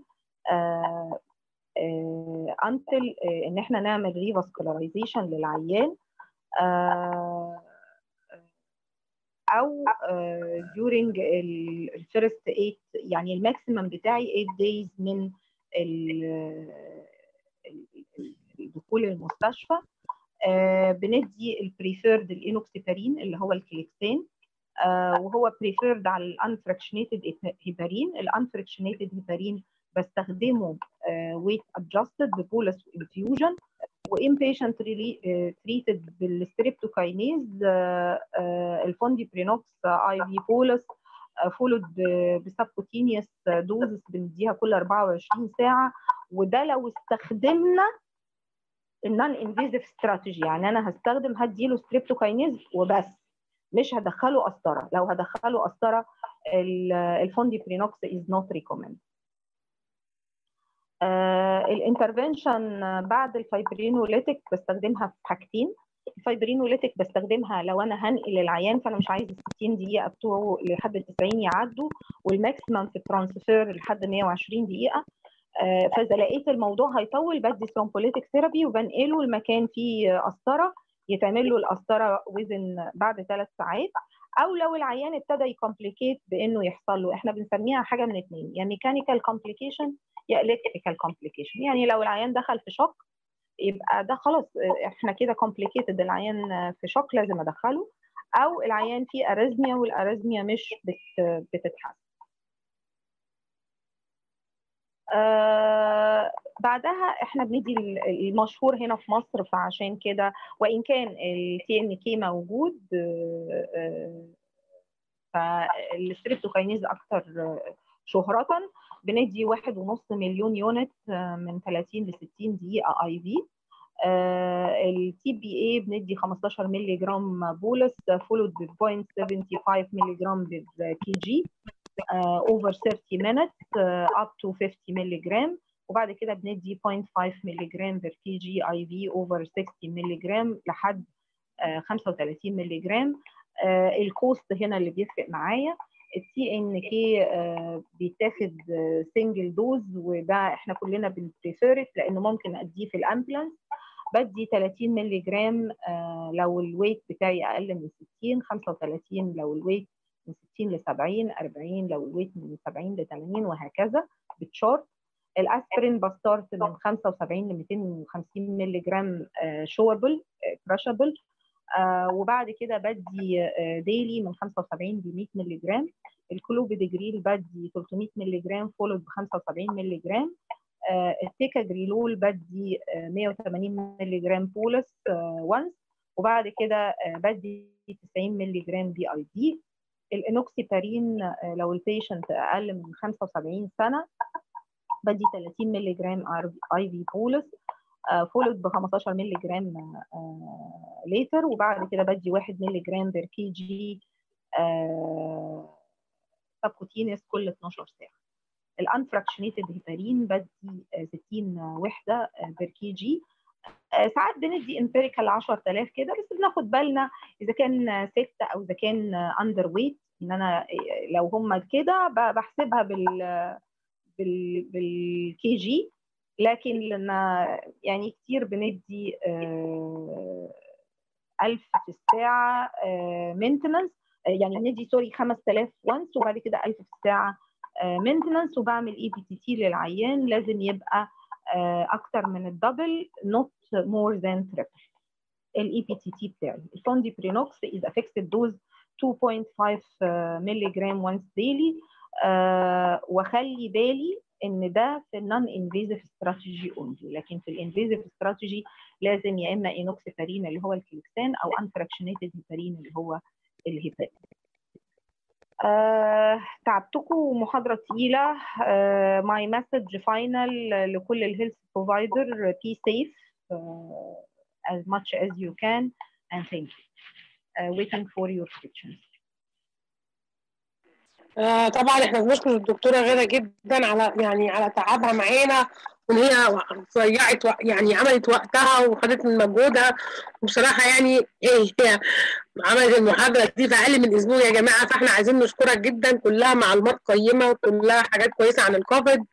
until ان احنا نعمل ريفاسكولاريزيشن للعيان، او during الفيرست 8، يعني الماكسيمم بتاعي 8 days من دخول المستشفى. بندي البريفيرد الانوكسيبارين اللي هو الكليكسين، وهو بريفيرد على الانفراكشنيتد هيبارين. الانفراكشنيتد هيبارين بستخدمه ويت ادجستد ببولس انفيوجن. وان بيشنت تريتد بالستريبتوكاينيز الفونديبرينوكس اي في بولس فولود بسبكوتينيوس دوزس بنديها كل 24 ساعه. وده لو استخدمنا النون انفيزيف استراتيجي، يعني انا هديله ستريبتوكاينيز وبس، مش هدخله قسطره. لو هدخله قسطره الفونديبرينوكس از نوت ريكومند. الانترفنشن بعد الفايبرينوليتيك بستخدمها في حاجتين. الفايبرينوليتيك بستخدمها لو انا هنقل العيان، فانا مش عايز 60 دقيقه بتوعه لحد 90 يعدوا، والماكسيمم في الترانسفير لحد 120 دقيقه. فاذا لقيت الموضوع هيطول بدي ثرومبوليتيك ثيرابي وبنقله المكان فيه قسطره، يتعمل له القسطره بعد 3 ساعات. او لو العيان ابتدى يكمبليكيت بانه يحصل له، احنا بنسميها حاجه من اثنين، يا ميكانيكال كومبليكيشن يا الكتريكال كومبليكيشن. يعني لو العيان دخل في شوك يبقى ده خلاص احنا كده كومبليكيتد، العيان في شوك لازم ادخله. او العيان فيه اريزميا والاريزميا مش بتتحسن. بعدها احنا بندي المشهور هنا في مصر، فعشان كده وان كان التي ان كي موجود فالستريبتوكاينيز اكثر شهرة. بندي 1.5 مليون يونت من 30 ل 60 دقيقة اي في. التي بي اي بندي 15 مللي جرام بولس فولود ب 0.75 مللي جرام بالكي جي over 30 minutes up to 50 مللي جرام. وبعد كده بندي 0.5 مللي جرام بر كي جي اي في over 60 مللي جرام لحد 35 مللي جرام. الكوست هنا اللي بيفرق معايا. التي ان كي بيتاخد سنجل دوز، وده احنا كلنا بنبريفيرت لانه ممكن اديه في الامبولانس. بدي 30 مللي جرام لو الويت بتاعي اقل من 60، 35 لو الويت من 60 ل 70، 40 لو الويت من 70 ل 80، وهكذا بالشورت. الاسبرين بستارت من 75 ل 250 مللي جرام شوبل كراشبل، وبعد كده بدي ديلي من 75 ل 100 مللي جرام. الكلوبيدجريل بدي 300 مللي جرام فولود ب 75 مللي جرام. التيكاجريلول بدي 180 مللي جرام بولس وانس، وبعد كده بدي 90 مللي جرام بي اي دي. الانوكسيبارين لو البيشنت اقل من 75 سنه بدي 30 مللي جرام اي في بولس فولد ب 15 مللي جرام ليتر، وبعد كده بدي 1 مللي جرام بير كي جي سبكوتينيس كل 12 ساعه. الانفراكشنيتد هيبارين بدي 60 وحده بير كي جي. ساعات بندي امبيريكال 10000 كده، بس بناخد بالنا اذا كان 6 او اذا كان اندر ويت، ان انا لو هم كده بحسبها بالكي جي، لكن لما يعني كتير بندي 1000 في الساعه مينتننس، يعني بندي سوري 5000 وانس وبعد كده 1000 في الساعه مينتننس، وبعمل اي بي تي تي للعيان لازم يبقى اكتر من الدبل not more than triple. الاي بي تي تي بتاعي الفونديبرينوكس is a fixed dose 2.5 مللي جرام once daily. وخلي بالي ان ده في النون انفيزيف استراتيجي اونلي، لكن في الانفيزيف استراتيجي لازم يا اما انوكسيبارين اللي هو الكليكسان او انفراكشنيتد هيبارين اللي هو الهيبارين. تعبتكم محاضرة تقيلة. my message final لكل الهيلث بروفايدر: be safe as much as you can and thank you. Waiting for your questions. طبعا احنا بنشكر الدكتوره غاده جدا على تعبها معانا، وان هي ضيعت يعني عملت وقتها وخدت من مجهودها، وبصراحه يعني هي عملت المحاضره دي في اقل من اسبوع يا جماعه. فاحنا عايزين نشكرك جدا، كلها معلومات قيمه وكلها حاجات كويسه عن الكوفيد.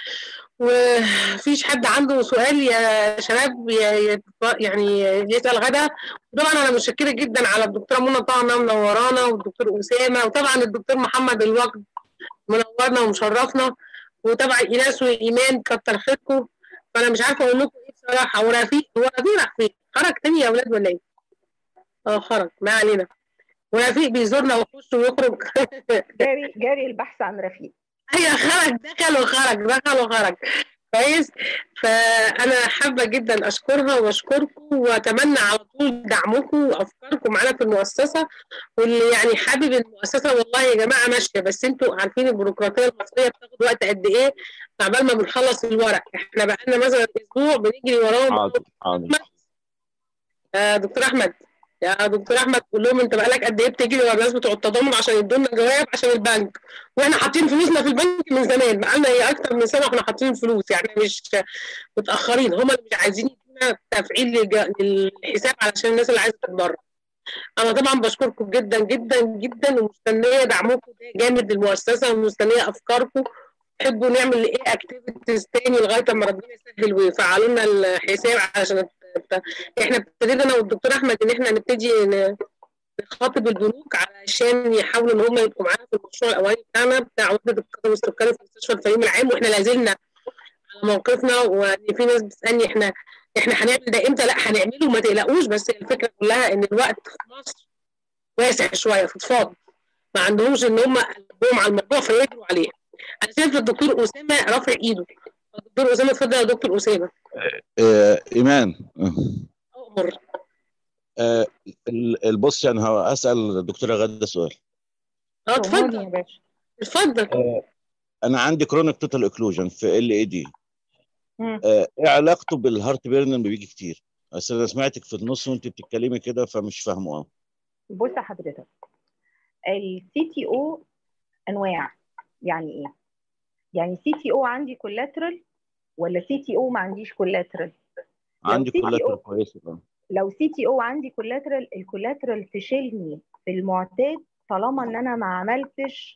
ومفيش حد عنده سؤال يا شباب يعني يسال غدا. طبعا انا متشكره جدا على الدكتوره منى طه منورانا، والدكتور اسامه، وطبعا الدكتور محمد الوقت منورنا ومشرفنا، وطبعا ايناس وايمان كتر خيركم. فانا مش عارفه اقول لكم ايه بصراحه. ورفيق راح فين؟ خرج تاني يا اولاد ولا ايه؟ خرج، ما علينا. ورفيق بيزورنا ويخش ويخرج. جاري البحث عن رفيق. ايوه خرج، دخل وخرج كويس. فانا حابه جدا اشكرها واشكركم، واتمنى على طول دعمكم وافكاركم معانا في المؤسسه. واللي يعني حابب المؤسسه والله يا جماعه ماشيه، بس انتوا عارفين البيروقراطيه المصريه بتاخد وقت قد ايه عبال ما بنخلص الورق. احنا بقالنا مثلا اسبوع بنجري وراهم. دكتور احمد، يا دكتور احمد قول لهم انت بقالك قد ايه بتجري ورا الناس بتوع التضامن عشان يدونا جواب عشان البنك، واحنا حاطين فلوسنا في البنك من زمان، بقالنا ايه اكتر من سنه واحنا حاطين فلوس، يعني مش متاخرين. هم اللي مش عايزين يدونا تفعيل للحساب علشان الناس اللي عايزه تتبرع. انا طبعا بشكركم جدا جدا جدا، ومستنيه دعمكم ده جامد للمؤسسه، ومستنيه افكاركم. تحبوا نعمل ايه اكتيفيتيز تاني لغايه اما ربنا يسهل ويفعلوا لنا الحساب، عشان احنا ابتدينا انا والدكتور احمد ان احنا نبتدي نخاطب البنوك علشان يحاولوا ان هم يبقوا معانا في المشروع الاولاني بتاعنا بتاع وحده القدم السكري في مستشفى الفريم العام، واحنا لازلنا على موقفنا. وان في ناس بتسالني احنا هنعمل ده امتى؟ لا هنعمله ما تقلقوش، بس الفكره كلها ان الوقت في مصر واسع شويه فضفاض، ما عندهمش ان هم قلبهم على الموضوع فيجروا عليه. انا شايف الدكتور اسامه رافع ايده. الدكتور اسامه اتفضل يا دكتور اسامه. ايمان اؤمر. البص يعني هسال الدكتوره غاده سؤال. اتفضل يا باشا. اتفضل. انا عندي كرونيك توتال اكلوجن في ال اي دي. ايه علاقته بالهارت بيرن اللي بيجي كتير؟ بس انا سمعتك في النص وانت بتتكلمي كده فمش فاهمه قوي. بص يا حضرتك، السي تي او انواع. يعني ايه؟ يعني سي تي او عندي كولاترال ولا سي تي او ما عنديش كولاترال؟ عندي كولاترال كويس. لو سي تي او عندي كولاترال، الكولاترال تشيلني في المعتاد طالما ان انا ما عملتش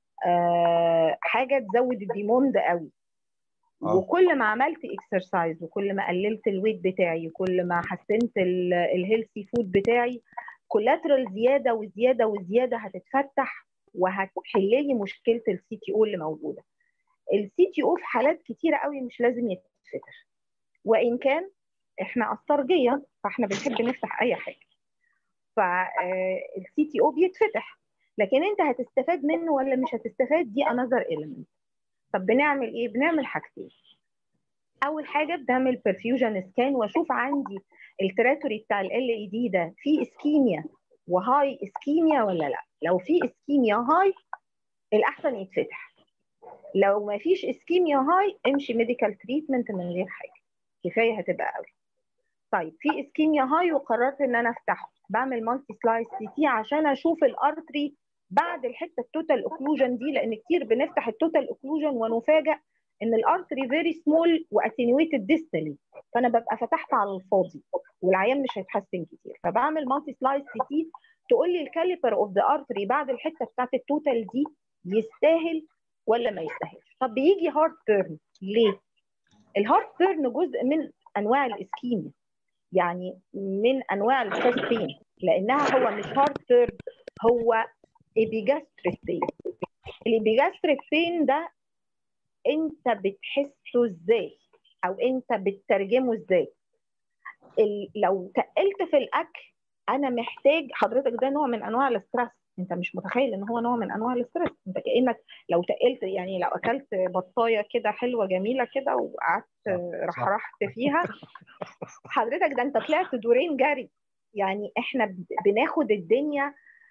حاجه تزود الديموند قوي. وكل ما عملت اكسرسايز وكل ما قللت الويت بتاعي وكل ما حسنت الهيلثي فود بتاعي، كولاترال زياده وزياده وزياده هتتفتح وهتحل لي مشكله السي تي او اللي موجوده. السي تي او في حالات كتيره قوي مش لازم يتفتح، وان كان احنا استرجيه فاحنا بنحب نفتح اي حاجه. فالسي تي او بيتفتح، لكن انت هتستفاد منه ولا مش هتستفاد دي another element. طب بنعمل ايه؟ بنعمل حاجتين. اول حاجه بنعمل perfusion سكان واشوف عندي التراتوري بتاع ال LED ده فيه اسكيميا وهاي اسكيميا ولا لا. لو في اسكيميا هاي الاحسن يتفتح، لو ما فيش اسكيميا هاي امشي ميديكال تريتمنت من غير حاجه، كفايه هتبقى قوي. طيب في اسكيميا هاي وقررت ان انا افتحه، بعمل مالتي سلايس سي تي عشان اشوف الارتري بعد الحته التوتال اوكلوجن دي، لان كتير بنفتح التوتال اوكلوجن ونفاجئ ان الارتري فيري سمول واتنيويتد ديستالي، فانا ببقى فتحت على الفاضي والعيان مش هيتحسن كتير. فبعمل مالتي سلايس سي تي تقول لي الكاليبر اوف ذا ارتري بعد الحته بتاعت التوتال دي يستاهل ولا ما يستاهلش. طب بيجي هارت بيرن ليه؟ الهارت بيرن جزء من انواع الاسكيميا، يعني من انواع الستريس بين، لانها هو مش هارت بيرن، هو ايبيجاستريك بين. الايبيجاستريك بين ده انت بتحسه ازاي او انت بتترجمه ازاي؟ لو تقلت في الاكل انا محتاج حضرتك، ده نوع من انواع الاسترس، انت مش متخيل ان هو نوع من انواع الاسترس. انت كانك لو تقلت، يعني لو اكلت بطايه كده حلوه جميله كده وقعدت رحرحت فيها حضرتك ده انت طلعت دورين جري. يعني احنا بناخد الدنيا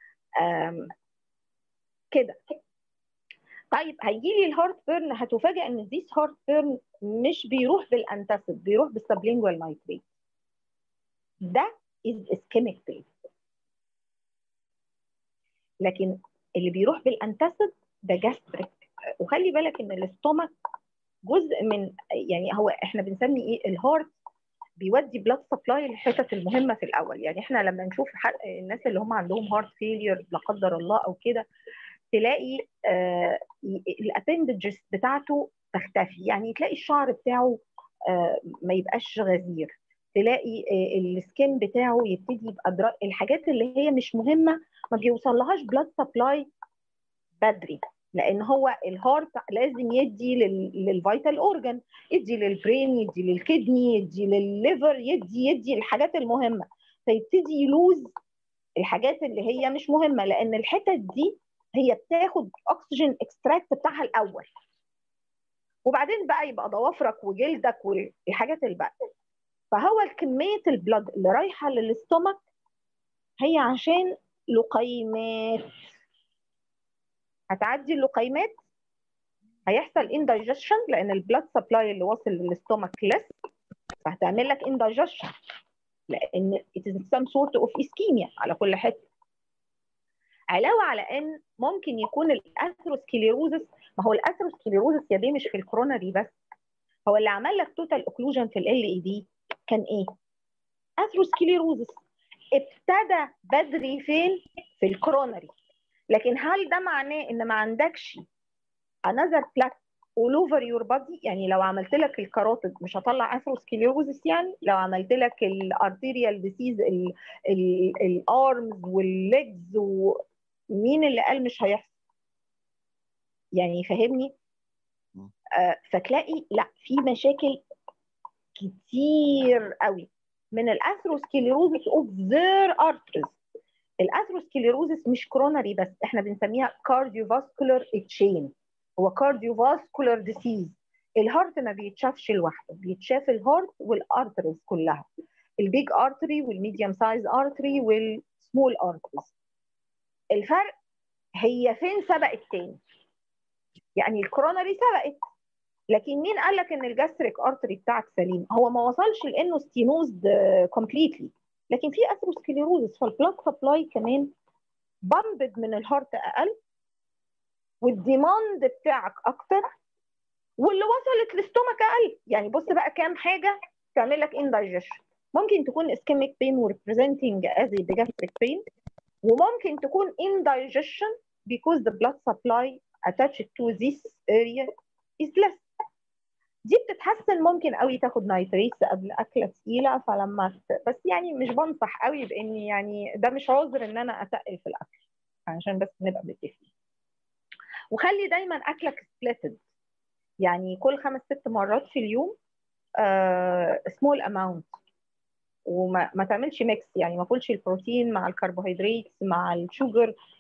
كده. طيب هيجي لي الهارت بيرن، هتفاجئ ان ذيس هارت بيرن مش بيروح بالانتاسيد، بيروح بالسبلينجوال نايتريت. ده از اسكيميك بين. لكن اللي بيروح بالانتاسيد ده جاستريك. وخلي بالك ان الاستومك جزء من، يعني هو احنا بنسمي ايه، الهارت بيودي بلاد سبلاي للحتت المهمه في الاول. يعني احنا لما نشوف الناس اللي هم عندهم هارت فيلير لا قدر الله او كده، تلاقي الابندجز بتاعته تختفي، يعني تلاقي الشعر بتاعه ما يبقاش غزير، تلاقي السكين بتاعه يبتدي يبقى الحاجات اللي هي مش مهمه ما بيوصلهاش بلاد سبلاي بدري، لان هو الهارت لازم يدي للفيتال اورجان، يدي للبرين، يدي للكدني، يدي للليفر، يدي الحاجات المهمه، فيبتدي يلوز الحاجات اللي هي مش مهمه، لان الحتت دي هي بتاخد اكسجين اكستراكت بتاعها الاول، وبعدين بقى يبقى ضوافرك وجلدك والحاجات الباقيه. فهو كميه البلد اللي رايحه للاستومك هي عشان لقيمات، هتعدي اللقيمات هيحصل اندايجيشن، لان البلاد سبلاي اللي واصل للاستومك لس، فهتعمل لك اندايجيشن لان it is some sort of ischemia على كل حته. علاوه على ان ممكن يكون الاثيروسكليروزس، ما هو الاثيروسكليروزس يا بيه مش في الكوروناري بس، هو اللي عمل لك توتال اوكلوجن في ال اي دي كان ايه؟ اثيروسكليروزس. ابتدى بدري فين؟ في الكوروناري. لكن هل ده معناه ان ما عندكش another plaque all over your body؟ يعني لو عملت لك الكاروتيد مش هطلع اثيروسكليروزس؟ يعني لو عملت لك الارتيريال ديسيز الارمز والليجز، مين اللي قال مش هيحصل؟ يعني فهمني؟ فتلاقي لا، في مشاكل كتير قوي من الاثيروسكليروزس اوف ذير ارتريز. الاثيروسكليروزس مش كوروناري بس، احنا بنسميها كارديوفاسكولار تشين، هو كارديوفاسكولار ديسيز. الهارت ما بيتشافش لوحده، بيتشاف الهارت والارتريز كلها، البيج ارتري والميديوم سايز ارتري والسمول ارتريز. الفرق هي فين سبقت تاني؟ يعني الكوروناري سبقت، لكن مين قال لك ان الجاستريك ارتري بتاعك سليم؟ هو ما وصلش لانه ستينوزد كومبليتلي، لكن في اثيروسكليروزس، فالبلاد سبلاي كمان بامبد من الهارت اقل، والديماند بتاعك اكتر، واللي وصلت للاستومك اقل. يعني بص بقى كام حاجه تعمل لك اندايجيشن. ممكن تكون اسكيميك بين وريبريزنتنج از gastric pain، وممكن تكون indigestion because the blood supply attached to this area is less. دي بتتحسن، ممكن قوي تاخد نايتريتس قبل اكله تقيله، فلما بس يعني مش بنصح قوي، بان يعني ده مش عذر ان انا اتقل في الاكل، عشان بس نبقى متفقين. وخلي دايما اكلك سبليتد، يعني كل 5-6 مرات في اليوم سمول اماونت، وما تعملش ميكس، يعني ما تاكلش البروتين مع الكربوهيدرات مع الشوجر،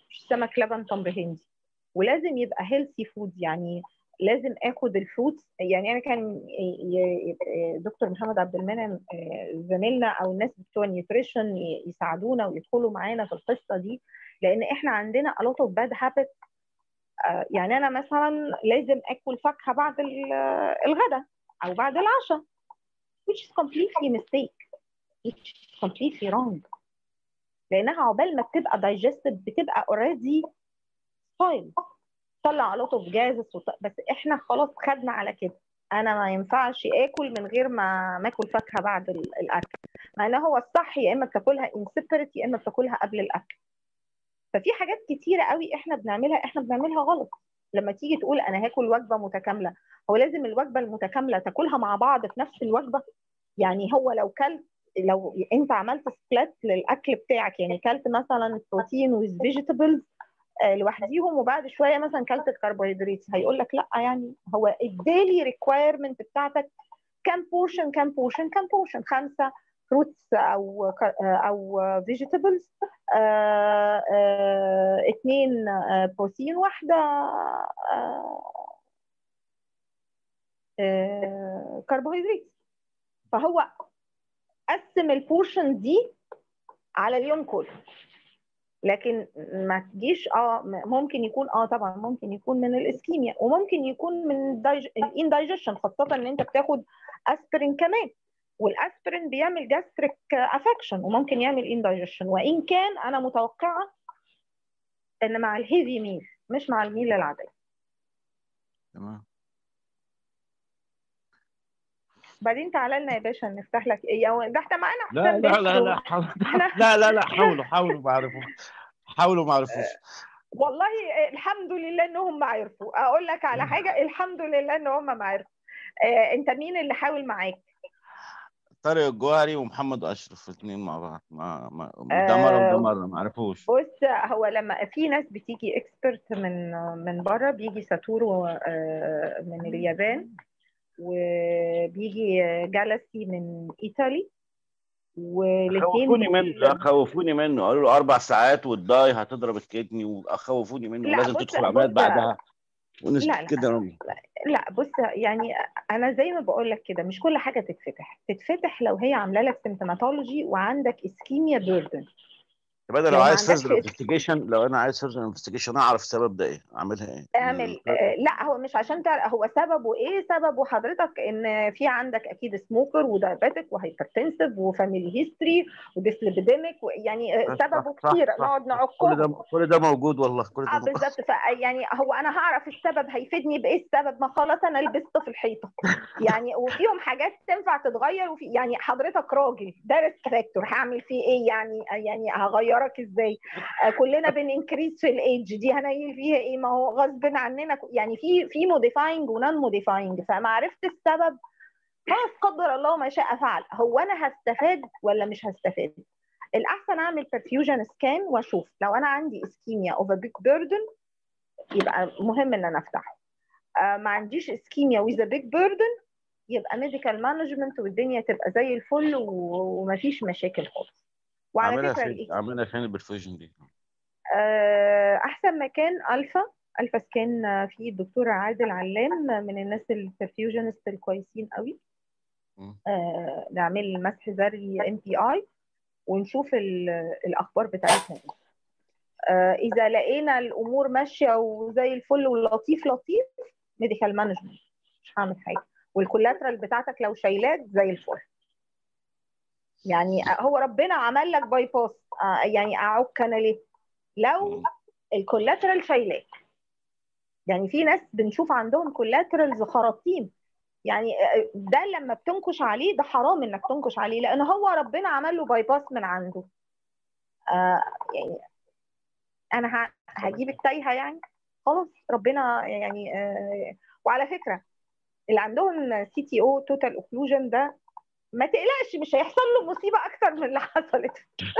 مش سمك لبن تمر هندي. ولازم يبقى هيلثي فود، يعني لازم اخد الفروتس. يعني انا كان دكتور محمد عبد المنعم زميلنا او الناس بتوع النيوتريشن يساعدونا ويدخلوا معانا في القصه دي، لان احنا عندنا a lot of bad habits. يعني انا مثلا لازم اكل فاكهه بعد الغداء او بعد العشاء، which is completely mistake, which is completely wrong. لانها عقبال ما بتبقى digested بتبقى already spoiled، طلع a lot of gases بس احنا خلاص خدنا على كده. انا ما ينفعش اكل من غير ما اكل فاكهه بعد الاكل، مع ان هو الصح يا اما بتاكلها in separate يا اما بتاكلها قبل الاكل. ففي حاجات كتيره قوي احنا بنعملها غلط. لما تيجي تقول انا هاكل وجبه متكامله، هو لازم الوجبه المتكامله تاكلها مع بعض في نفس الوجبه؟ يعني هو لو انت عملت سبلات للاكل بتاعك، يعني كلت مثلا بروتين ويز فيجيتابلز لوحديهم وبعد شويه مثلا كلت الكربوهيدرات، هيقول لك لا. يعني هو الديلي ريكوايرمنت بتاعتك كام بورشن 5 فروتس او فيجيتابلز، 2 بروتين، 1 كربوهيدرات. فهو قسم البورشن دي على اليوم كله. لكن ما تجيش ممكن يكون طبعا ممكن يكون من الاسكيميا، وممكن يكون من الاندايجيشن، خاصه ان انت بتاخد اسبرين كمان، والاسبرين بيعمل جاستريك افكشن وممكن يعمل اندايجيشن. وان كان انا متوقعه ان مع الهيفي ميل مش مع الميل العاديه. تمام. بعدين تعالى لنا يا باشا نفتح لك ايه، ده احنا معانا لا حسام لا باشا لا لا لا لا لا، حاولوا ما عرفوش. والله الحمد لله انهم ما عرفوا. اقول لك على حاجه، الحمد لله ان هم ما عرفوا. انت مين اللي حاول معاك؟ طارق الجوهري ومحمد اشرف، الاثنين مع بعض. ده مره وده مره ما عرفوش. بص، هو لما في ناس بتيجي اكسبرت من بره، بيجي ساتورو من اليابان، وبيجي جالسي من ايطالي، والاثنين خوفوني منه قالوا له 4 ساعات والداي هتضرب الكدني، وخوفوني منه ولازم تدخل عمليات بعدها لا كده. لا بص، يعني انا زي ما بقول لك كده، مش كل حاجه تتفتح لو هي عامله لك سيمتوماتولوجي وعندك اسكيميا بيردن. طب انا لو عايز فيرزر انفستيجيشن، لو انا عايز فيرزر انفستيجيشن اعرف السبب ده ايه، اعملها ايه؟ اعمل لا، هو مش عشان تعرف هو سببه ايه. سببه حضرتك ان في عندك اكيد سموكر ودايابيتك وهايبرتنسيف وفاميلي هيستوري وديسليبيديميك، يعني سببه كتير نقعد نعكهم. كل ده موجود والله، كل ده بالظبط. يعني هو انا هعرف السبب هيفيدني بايه السبب؟ ما خلاص انا لبست في الحيطه يعني. وفيهم حاجات تنفع تتغير، وفي يعني حضرتك راجل دارس فاكتور هعمل فيه ايه يعني هغيرك ازاي؟ كلنا بننكريز في الايدج دي، هنيل فيها ايه؟ ما هو غصب عننا يعني في موديفاينج ونون موديفاينج. فما عرفت السبب خلاص قدر الله ما شاء فعل. هو انا هستفاد ولا مش هستفاد؟ الاحسن اعمل perfusion سكان واشوف. لو انا عندي اسكيميا اوفر بيج بيردن يبقى مهم ان انا افتحه. ما عنديش اسكيميا ويز بيج بيردن يبقى ميديكال مانجمنت والدنيا تبقى زي الفل ومفيش مشاكل خالص. وعلى فكره عاملها فين البرفيوجن دي؟ احسن مكان الفا سكان فيه الدكتور عادل علام، من الناس البرفيوجنست الكويسين قوي. نعمل مسح ذري MPI ونشوف الاخبار بتاعتنا ايه. اذا لقينا الامور ماشيه وزي الفل ولطيف ميديكال مانجمنت مش هعمل حاجه، والكولاترال بتاعتك لو شايلاك زي الفل. يعني هو ربنا عمل لك باي باس، يعني اعك انا ليه؟ لو الكولاترال شايلاك. يعني في ناس بنشوف عندهم كولاترالز خراطيم، يعني ده لما بتنكش عليه ده حرام انك تنكش عليه، لان هو ربنا عمل له باي باس من عنده. يعني انا هجيب التايهه يعني خلاص ربنا يعني. وعلى فكره اللي عندهم CTO توتال اوكلوجن ده ما تقلقش، مش هيحصل له مصيبه اكتر من اللي حصلت.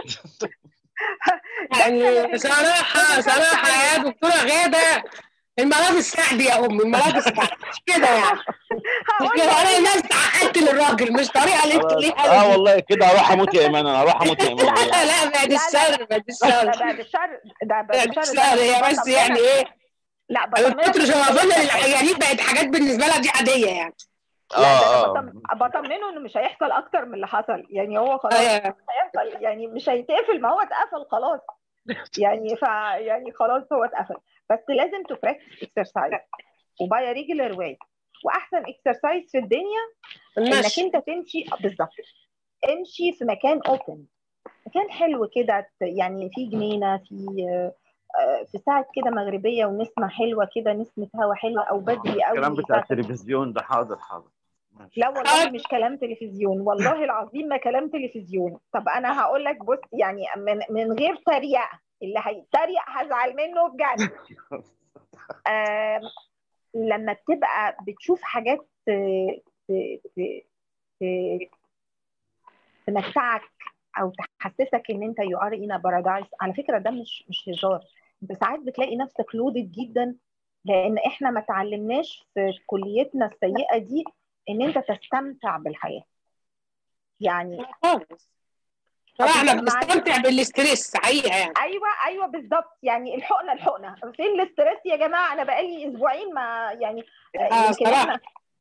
يعني صراحه يا دكتوره غاده، الملاذ السعدي يا امي، الملاذ السعدي مش كده يعني. اقول مش له انا ناس تعقدت للراجل، مش طريقه اللي انت خلاص ليها. والله كده هروح اموت يا ايمان، انا هروح اموت يا ايمان لا والله. لا، بعد لا لا الشر، بعد الشر، ده بعد الشر، ده بعد بعد الشر، ده الشر. انا هي بس يعني بطمنك. ايه، لا من بطمنك كتر ان مش شغفنا هيحصل حاجه. للعيانين بقت حاجات بالنسبه لها دي عاديه يعني. لا ده انا اه بطمنه انه مش هيحصل اكتر من اللي حصل، يعني هو خلاص ايوه. هيحصل، يعني مش هيتقفل، ما هو اتقفل خلاص، يعني يعني خلاص هو اتقفل. بس لازم تبراكتس اكسرسايز وباي ريجولار واي. واحسن اكسرسايز في الدنيا انك المشي. انت تمشي بالظبط، امشي في مكان اوبن، مكان حلو كده، يعني في جنينه، في ساعه كده مغربيه ونسمه حلوه كده، نسمه هوا حلوه، او بدري الكلام قوي بتاع ساعه. التلفزيون ده، حاضر حاضر ماشي. لا والله مش كلام تلفزيون، والله العظيم ما كلام تلفزيون. طب انا هقول لك، بص يعني من غير تريقه، اللي هيتريق هزعل منه بجد. آه لما بتبقى بتشوف حاجات ت- ت- ت- تمتعك او تحسسك ان انت يو ار ان بارادايس، على فكره ده مش هزار. انت ساعات بتلاقي نفسك لودد جدا، لان احنا ما تعلمناش في كليتنا السيئه دي ان انت تستمتع بالحياه يعني. خالص. صراحه احنا معلش، بنستمتع بالاستريس حقيقه يعني. ايوه بالظبط، يعني الحقنه فين الاستريس يا جماعه؟ انا بقالي اسبوعين ما يعني، يمكن صراحه.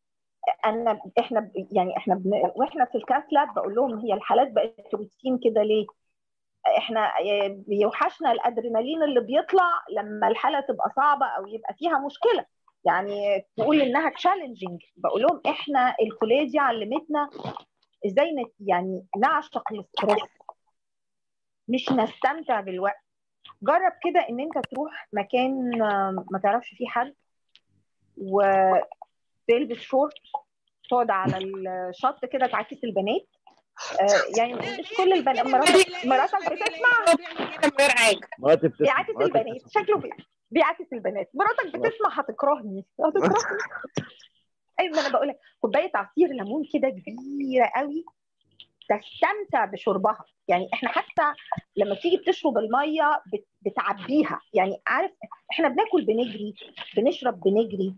يعني احنا واحنا في الكاث لاب بقول لهم هي الحالات بقت روتين كده ليه؟ احنا بيوحشنا الادرينالين اللي بيطلع لما الحاله تبقى صعبه او يبقى فيها مشكله، يعني تقول انها تشالنجينج. بقول لهم احنا الكليه دي علمتنا ازاي يعني نعشق الاسترس، مش نستمتع بالوقت. جرب كده ان انت تروح مكان ما تعرفش فيه حد، وتلبس شورت، تقعد على الشط كده تعاكس البنات. يعني مش كل البنات، مراتك بتسمع؟ مراتي بتسمع، بيعاكس مراتي البنات، بتسمع. شكله بيعاكس البنات. مراتك بتسمع، هتكرهني. ايوه، ما انا بقول لك كوبايه عصير ليمون كده كبيره قوي، تستمتع بشربها. يعني احنا حتى لما تيجي بتشرب الميه بتعبيها، يعني عارف، احنا بناكل بنجري، بنشرب بنجري،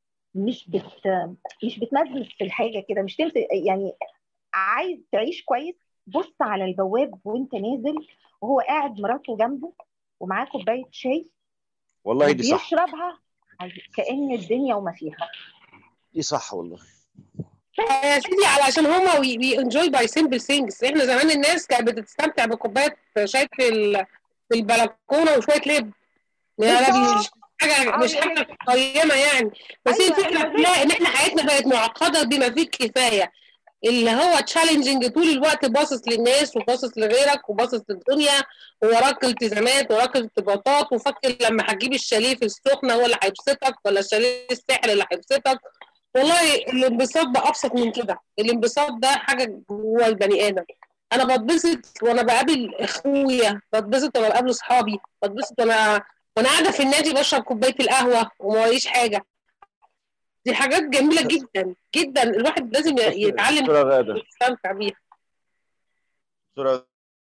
مش بتمزمز في الحاجه كده، مش تمسك يعني. عايز تعيش كويس، بص على البواب وانت نازل وهو قاعد مراته جنبه ومعاه كوبايه شاي والله دي صح، وبيشربها كأن الدنيا وما فيها. دي صح والله. يا سيدي علشان هما وي انجوي باي سيمبل ثينجز. احنا زمان الناس كانت بتستمتع بكوبايه شاي في البلكونه وشويه لب. لا دي مش بالظبط. حاجه، مش يقول حاجه لك قيمه يعني. بس هي ايوه الفكره كلها ان احنا حياتنا بقت معقده بما فيه الكفايه، اللي هو تشالنجينج طول الوقت، باصص للناس وباصص لغيرك وباصص للدنيا، ووراك التزامات ووراك ارتباطات، وفكر لما هتجيب الشاليه في السخنه هو اللي هيبسطك ولا الشاليه الساحل اللي هيبسطك. والله الانبساط ده ابسط من كده. الانبساط ده حاجه جوه البني ادم. انا بتبسط وانا بقابل اخويا، بتبسط وانا بقابل اصحابي، بتبسط وانا قاعده في النادي بشرب كوبايه القهوه وموريش حاجه. دي حاجات جميله جدا جدا، الواحد لازم يتعلم دكتورة غادة، يستمتع بيها. دكتورة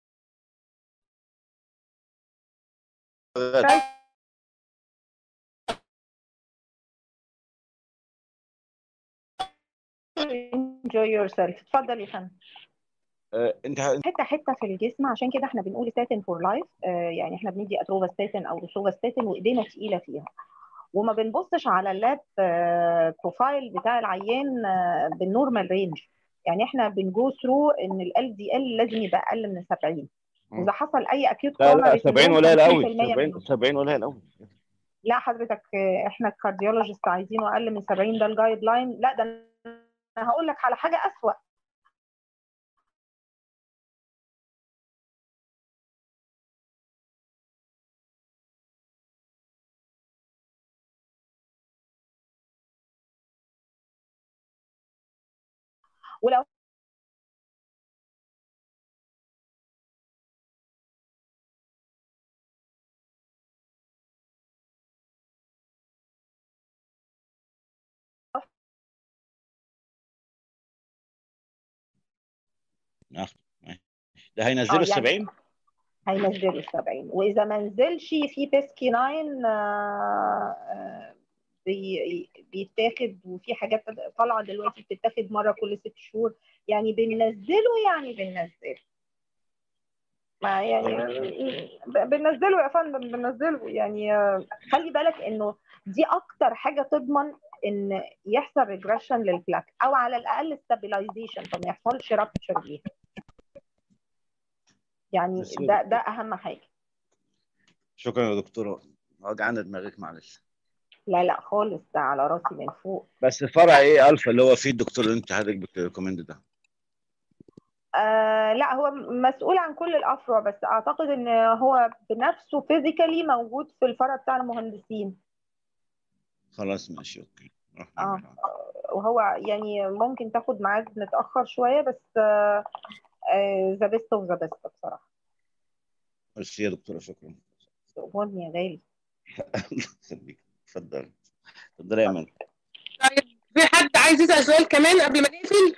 غادة، enjoy yourself. اتفضل يا فندم. انت حته حته في الجسم، عشان كده احنا بنقول ستاتين فور لايف. يعني احنا بندي اتروفاستاتين او روسوفاستاتين وايدينا تقيله فيها، وما بنبصش على اللاب بروفايل بتاع العيان بالنورمال رينج. يعني احنا بنجو ثرو ان ال LDL لازم يبقى اقل من 70، واذا حصل اي اكيوت لا كوروناري 70 سندروم قليل قوي، 50% منه. 70 قليل قوي. لا حضرتك، احنا الكارديولوجيست عايزينه اقل من 70، ده الجايد لاين. لا ده انا هقول لك على حاجه اسوأ. ولو ده هينزلوا ال يعني 70. هينزلوا ال 70، واذا ما نزلش في بيسكي 9 بيتاخد، وفي حاجات طالعه دلوقتي بتتاخد مره كل 6 شهور. يعني بننزله ما يعني بننزله يا فندم، بننزله يعني. خلي بالك انه دي اكتر حاجه تضمن ان يحصل ريجريشن للبلاك، او على الاقل ستابيلايزيشن، فما يحصلش رابتشر ليها. يعني ده اهم حاجه. شكرا يا دكتوره، وجعنا دماغك معلش. لا خالص، ده على راسي من فوق. بس فرع ايه الفا اللي هو فيه الدكتور اللي انت حضرتك بتريكومند ده؟ لا هو مسؤول عن كل الافرع، بس اعتقد ان هو بنفسه فيزيكالي موجود في الفرع بتاع المهندسين. خلاص ماشي اوكي. وهو يعني ممكن تاخد ميعاد متاخر شويه، بس ذا بيست اوف ذا بيست بصراحه. ميرسي يا دكتوره، شكرا. تؤمرني يا غالي. اتفضل اتفضل يا مان. طيب في حد عايز يسال سؤال كمان قبل ما نقفل؟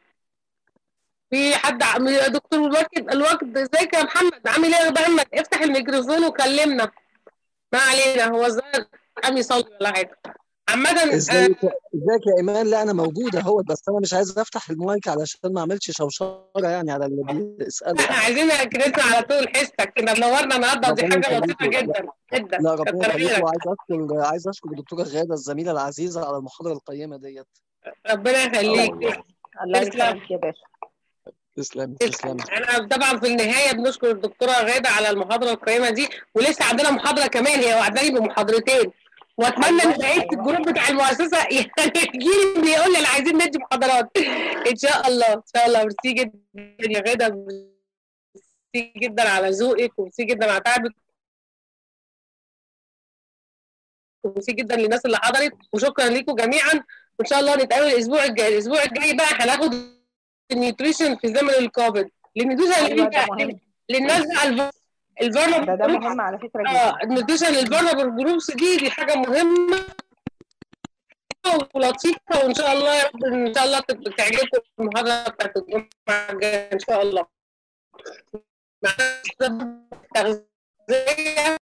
في حد يا دكتور الوقت ازيك يا محمد؟ عامل ايه يا محمد؟ افتح الميكروفون وكلمنا. ما علينا، هو الظاهر قام يصلي ولا حاجه. عامة ازيك يا ايمان؟ لا انا موجوده اهو، بس انا مش عايز افتح المايك علشان ما اعملش شوشره يعني على اللي بيسالوا. احنا عايزين كريسنا على طول حسك كده، منورنا النهارده، ودي ربنا حاجه لطيفه يخليكي. جدا جدا. لا ربنا كتر يخليكي، خيرك. عايز اشكر الدكتوره غاده الزميله العزيزه على المحاضره القيمه ديت. ربنا يخليك. الله يخليك يا باشا. تسلمي. انا طبعا في النهايه بنشكر الدكتوره غاده على المحاضره القيمه دي، ولسه عندنا محاضره كمان، هي وعداني بمحاضرتين، واتمنى ان بقيه الجروب بتاع المؤسسه يعني يجي لي يقول لي انا عايزين ندي محاضرات ان شاء الله ان شاء الله. ميرسي جدا يا غاده، ميرسي جدا على ذوقك، وميرسي جدا على تعبك، وميرسي جدا للناس اللي حضرت، وشكرا لكم جميعا. وان شاء الله نتقابل الاسبوع الجاي. الاسبوع الجاي بقى هناخد النيوتريشن في زمن الكوفيد، للناس بقى الفولنربل ده مهم على فكره جدا. النيوتريشن للفولنربل جروبس دي حاجه مهمه ولطيفه، وان شاء الله يا رب ان شاء الله تعجبكم المحاضره بتاعت الجمعه الجايه ان شاء الله. مع التغذيه